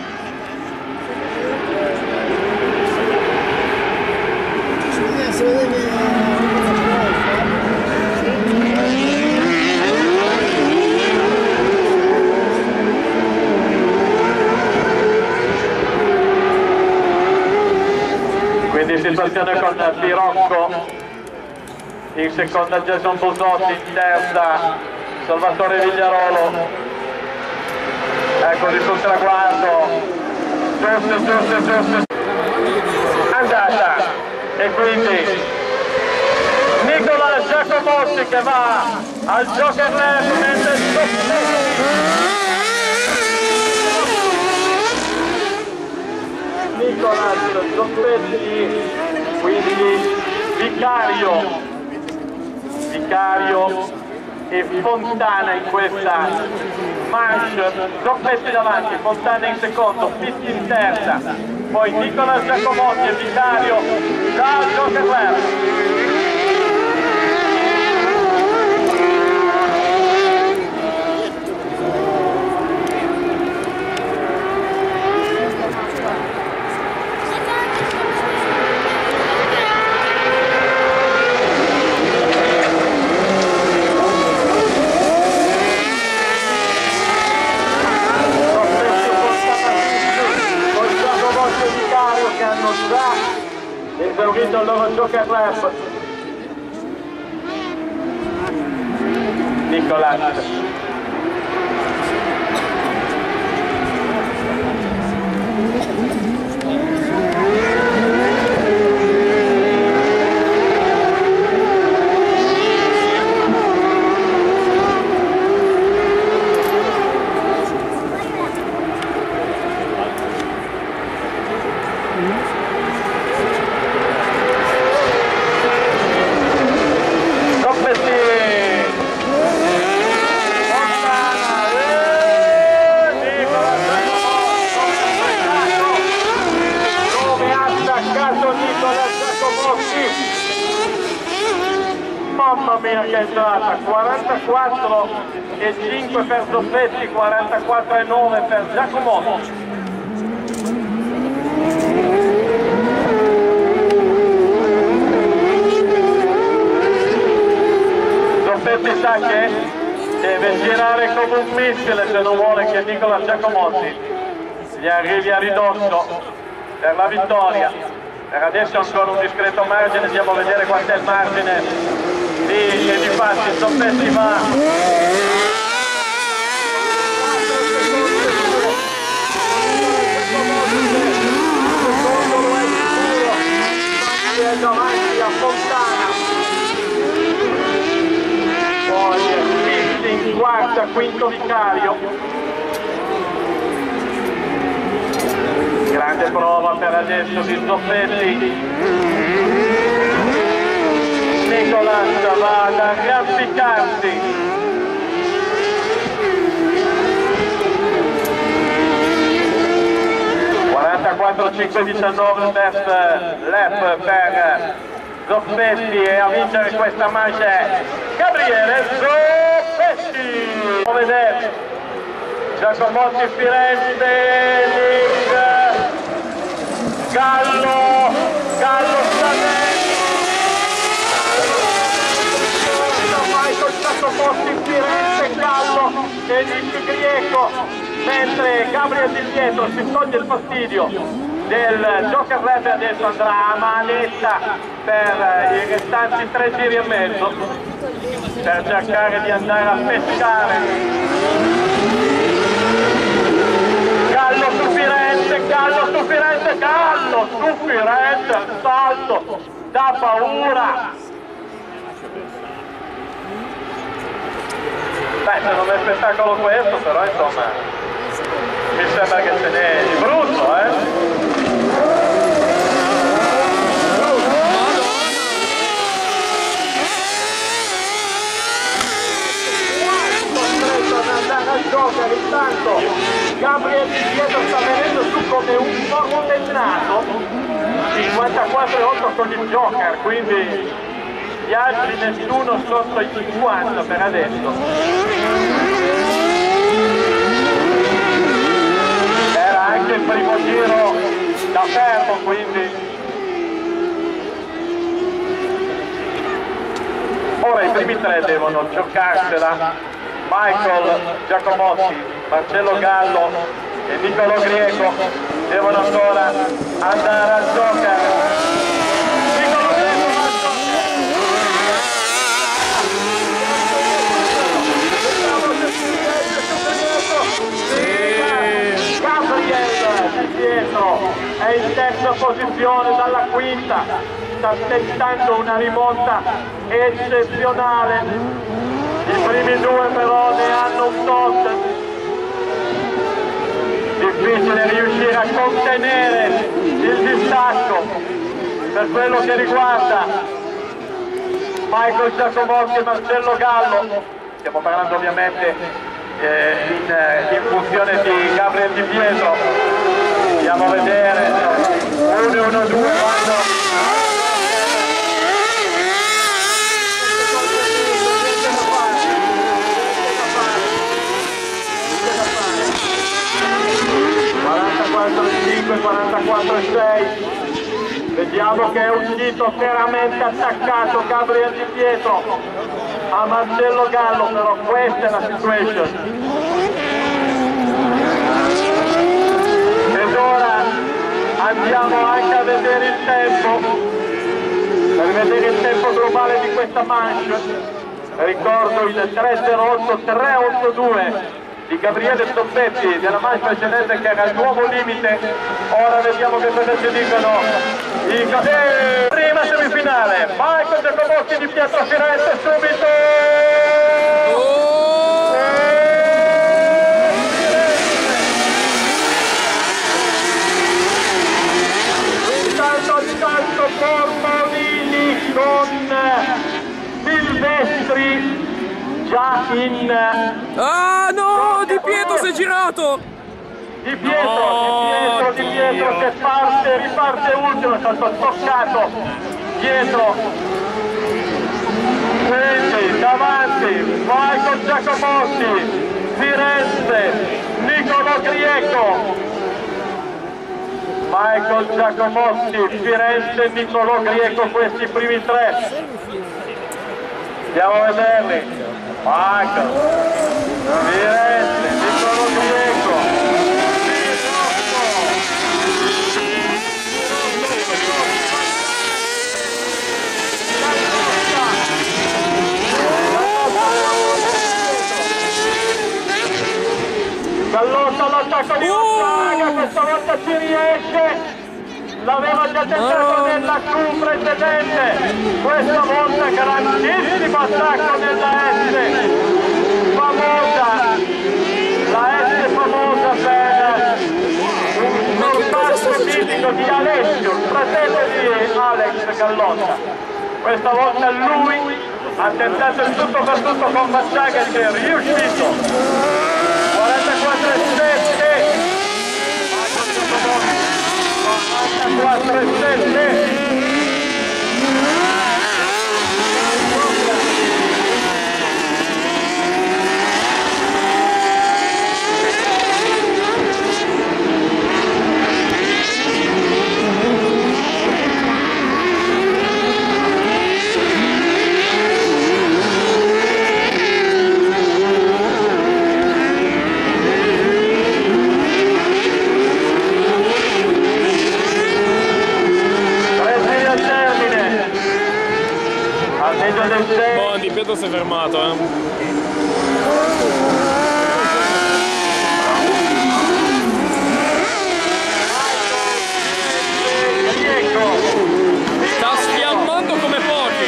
Quindi situazione con Pirocco, in seconda Jason Bosotti, in terza Salvatore Vigliarolo, eccoli sul traguardo, giusto, giusto, giusto, andata, e quindi Nicola Giacomozzi che va al Joker Lab mentre Nicolas Zoppetti, quindi Vicario, Vicario e Fontana in questa manche, Zoppetti davanti, Fontana in secondo, Pitti in terza, poi Nicolas Giacomotti e Vicario dal Joker Club. Esaurito il loro Joker Club. Nicolas mamma mia che entrata, quarantaquattro e cinque per Zoppetti, quarantaquattro e nove per Giacomotti. Zoppetti sa che deve girare come un missile se non vuole che Nicolas Giacomotti gli arrivi a ridosso per la vittoria. Per adesso ancora un discreto margine, andiamo a vedere quanto è il margine. Sì, e di fatti Zoppetti va davanti a Fontana, poi Pitti in quarta, quinto Vicario. Grande prova per adesso di Zoppetti. Nicolas va ad arrampicarsi. quarantaquattro cinque diciannove best lap per Zoppetti e a vincere questa manche è Gabriele Zoppetti. Come vedete, Giacomotti Firenze, Gallo, Gallo Stanelli. Giacomotti, Firenze, Gallo e Nicky Grieco, mentre Gabriel Di Pietro si toglie il fastidio del Joker Club e adesso andrà a manetta per i restanti tre giri e mezzo per cercare di andare a pescare. Gallo su Firenze, Gallo su Firenze, Gallo su Firenze, il salto da paura. Beh, se non è spettacolo questo, però insomma, mi sembra che ce n'è di brutto, eh? Costretto ad andare al Joker, intanto Gabriel Di Pietro sta venendo su come un portennato, cinquantaquattro e otto con il Joker, quindi gli altri nessuno sotto i cinquanta per adesso. Era anche il primo giro da fermo, quindi ora i primi tre devono giocarsela. Michael Giacomotti, Marcello Gallo e Niccolò Grieco devono ancora andare al Joker. Dietro è in terza posizione dalla quinta, sta tentando una rimonta eccezionale. I primi due però ne hanno un tot. Difficile riuscire a contenere il distacco per quello che riguarda Michael Giacomozzi e Marcello Gallo. Stiamo parlando ovviamente eh, in, in funzione di Gabriel Di Pietro. Andiamo a vedere uno uno due vanno. quarantaquattro cinque, quarantaquattro sei. Vediamo che è uscito veramente attaccato Gabriel Di Pietro a Marcello Gallo, però questa è la situation. Ed ora andiamo anche a vedere il tempo, per vedere il tempo globale di questa manche. Ricordo il tre zero otto tre otto due di Gabriele Stoppetti della manche precedente, che era il nuovo limite. Ora vediamo che cosa ci dicono i eh, prima semifinale, Michael Giacomozzi di Pietro Firenze subito. Oh! Intanto il salto Borbolini con Silvestri già in... Ah no, Di Pietro si è girato! Di Pietro, No, Di Pietro, Di Pietro che parte, riparte ultimo, è stato toccato dietro. Quindi davanti Michael Giacomozzi, Firenze, Nicolò Grieco. Michael Giacomozzi, Firenze, Nicolò Grieco, questi primi tre. Andiamo a vederli. Michael, Firenze, Nicolò Grieco. Gallotta all'attacco di Gonzaga, questa volta ci riesce. L'aveva già tentato nella Q precedente, questa volta grandissimo attacco nella S, famosa, la S famosa per un sorpasso mitico di Alessio, il fratello di Alex Gallotta. Questa volta lui ha tentato il tutto per tutto con Gonzaga e ci è riuscito. quarantaquattro sette. quarantaquattro sette. Boh, Di Pietro si è fermato, eh. Sta sfiammando come pochi.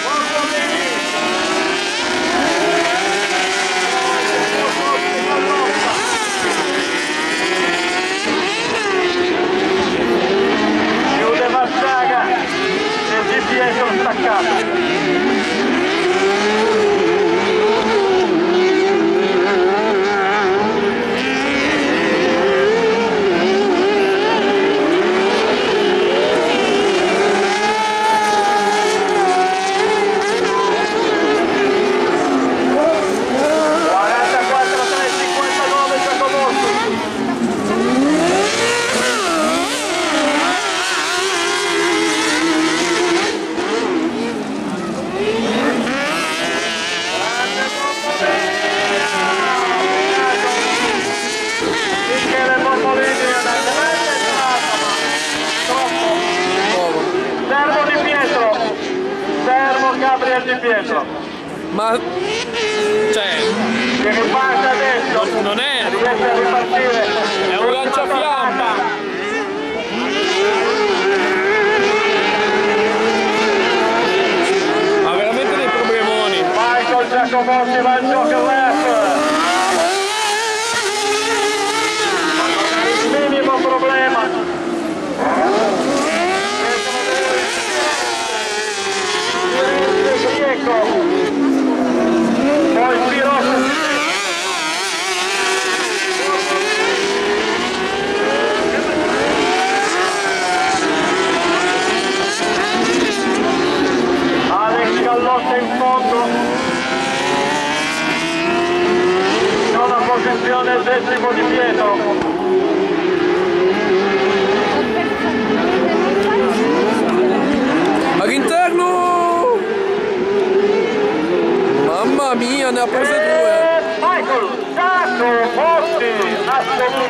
Chiude Gonzaga e Di Pietro staccato. Gabriel Di Pietro, ma cioè che riparte adesso, non, non è riesce a ripartire, è un lanciafiamme. Michael Giacomozzi va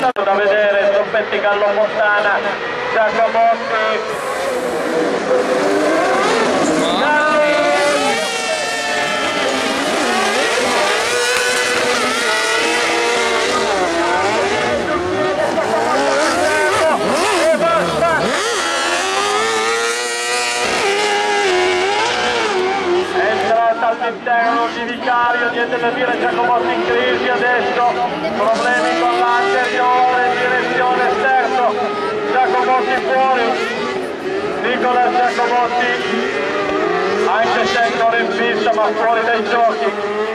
stato da vedere, Zoppetti, Gallo, Fontana, Giacomotti. All'interno di Vicario, niente da dire, Giacomotti in crisi adesso, problemi con l'anteriore, direzione esterno, Giacomotti fuori, Nicola Giacomotti, anche se non in pista ma fuori dai giochi.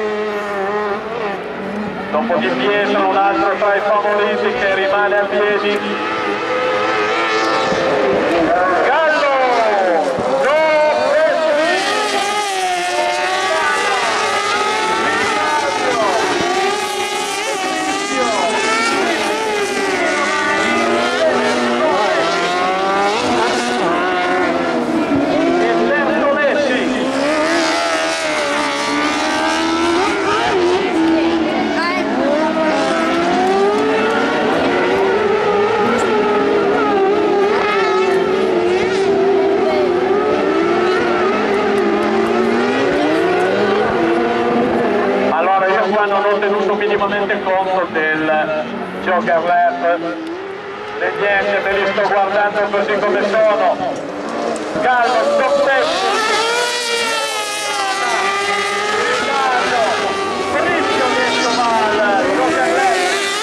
Dopo Di Pietro un altro tra i favoriti che rimane a piedi. Non ho tenuto minimamente conto del Joker Lap, né niente, me li sto guardando così come sono. Gallo, Zoppetti, Riccardo, Fabrizio Mietto Mal, Joker Lap.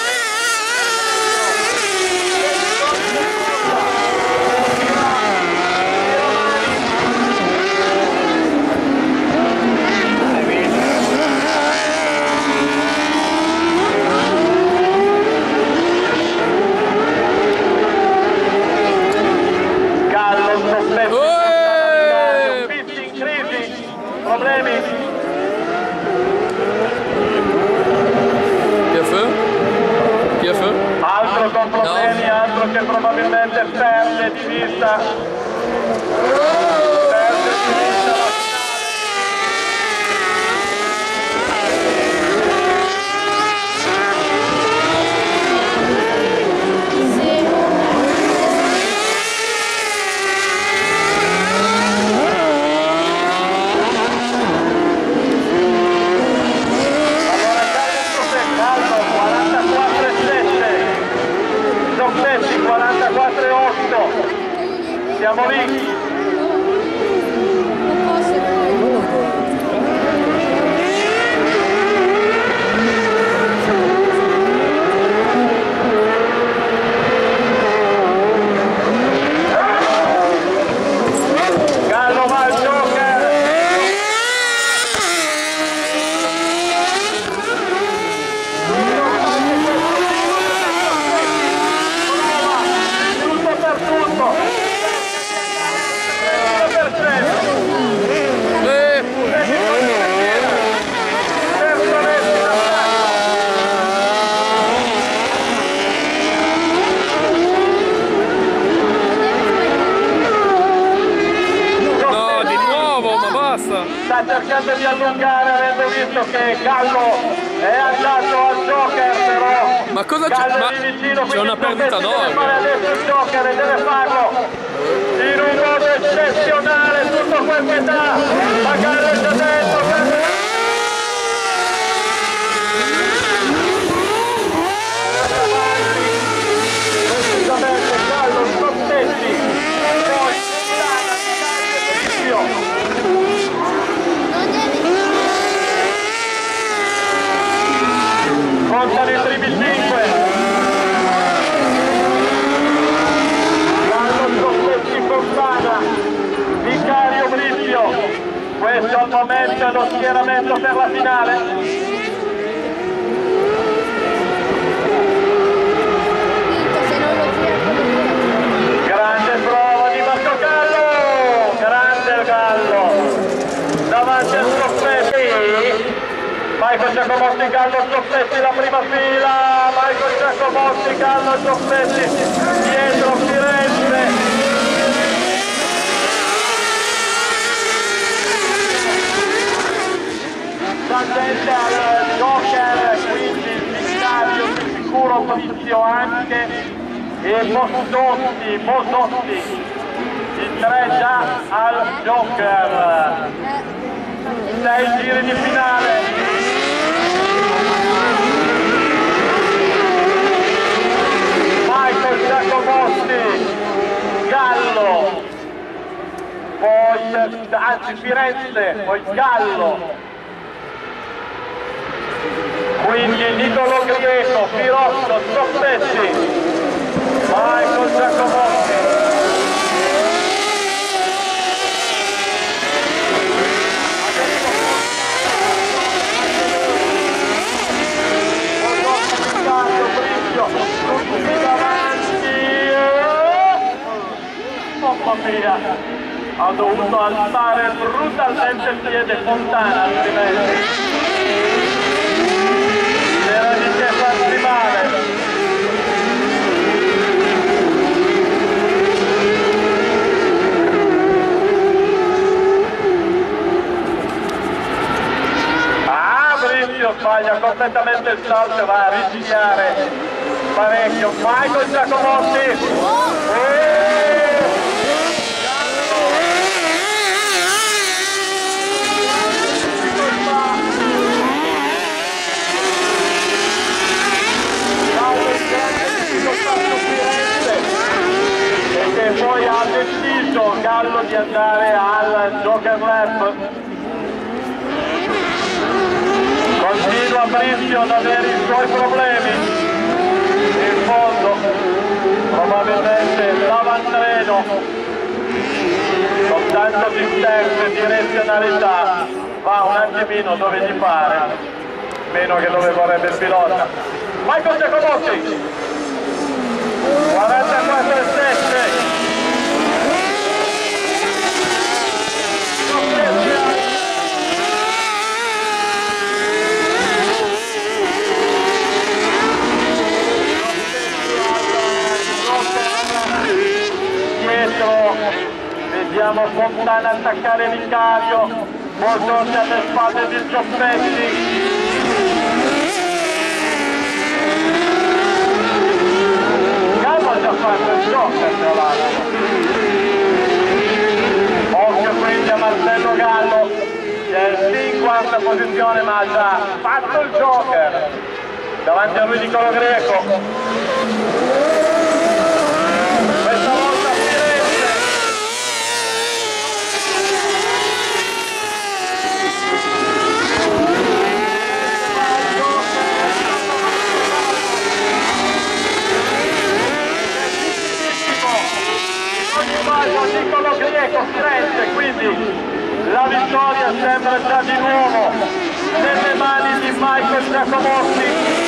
Problemi? Chi è fe? Chi è fe? Altro con problemi, no. Altro che probabilmente perde di vista. Perde di vista la quarantaquattro e otto, siamo lì. Gallo va al Joker. Sta cercando di allungare, avendo visto che Gallo è andato al Joker, però ma cosa Gallo c'è? di vicino, C'è una perdita d'oro. Deve d'oro. fare adesso il Joker e deve farlo in un modo eccezionale, tutto quel che dà. Ma Gallo è già dentro, Gallo... Precisamente Gallo, Zoppetti, poi Fontana, Fabrizio. Contano i primi cinque. Gallo, Zoppetti, Fontana, Vicario, Bricchio. Questo al momento è lo schieramento per la finale. Grande prova di Mattogallo, grande Gallo, davanti a Zoppetti. Michael Giacomotti, Gallo, Zoppetti la prima fila, Michael Giacomotti, Gallo, Zoppetti, dietro Firenze. Tangente al Joker, quindi Vicario di sicuro uno Frizio anche e Bosotti, Bosotti, i tre già al Joker. Sei giri di finale. Michael Giacomotti, Gallo, poi anzi Firenze, poi Gallo. Quindi Niccolò Greco, Pirotto, Sofferti, Michael Giacomotti. Tutti davanti. Mamma mia, ha dovuto alzare brutalmente il piede Fontana altrimenti. Era di che farsi male. Ah, Brizio sbaglia completamente il salto e va a rischiare parecchio. Michael Giacomotti. E... e poi ha deciso Gallo di andare al Joker Lap. Continua Brizio ad avere i suoi problemi, in fondo probabilmente l'avantreno con tanto di step e direzionalità va un attimino dove gli pare, meno che dove vorrebbe il pilota. Michael Giacomotti quarantaquattro e sette. Dietro vediamo Fontana attaccare Vicario, Bosotti alle spalle di Gioffetti. Ha già fatto il Joker tra l'altro. Occhio quindi a Marcello Gallo che è in quarta posizione ma ha già fatto il Joker davanti a lui Niccolò Greco. Questa volta Firenze. Niccolò Greco, Firenze, quindi la vittoria sembra già di nuovo nelle mani di Michael Giacomotti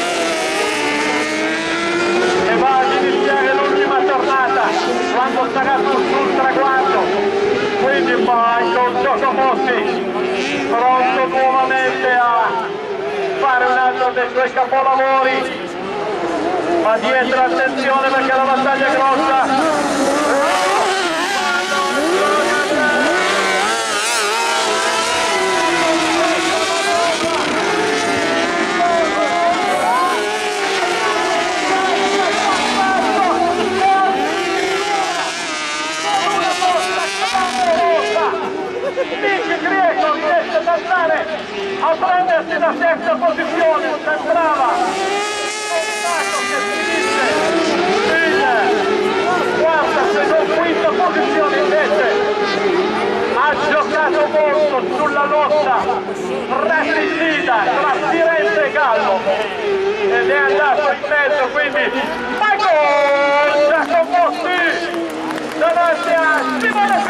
e va ad iniziare l'ultima tornata quando sarà sul, sul traguardo. Quindi Michael Giacomotti pronto nuovamente a fare un altro dei suoi capolavori, ma dietro attenzione perché la battaglia è grossa. Nicky Greco riesce ad andare a prendersi la terza posizione, sembrava scontato che finisse in quarta se non quinta posizione, invece ha giocato molto sulla lotta fratricida tra Firenze e Gallo ed è andato in mezzo, quindi Michael Giacomotti davanti a Simone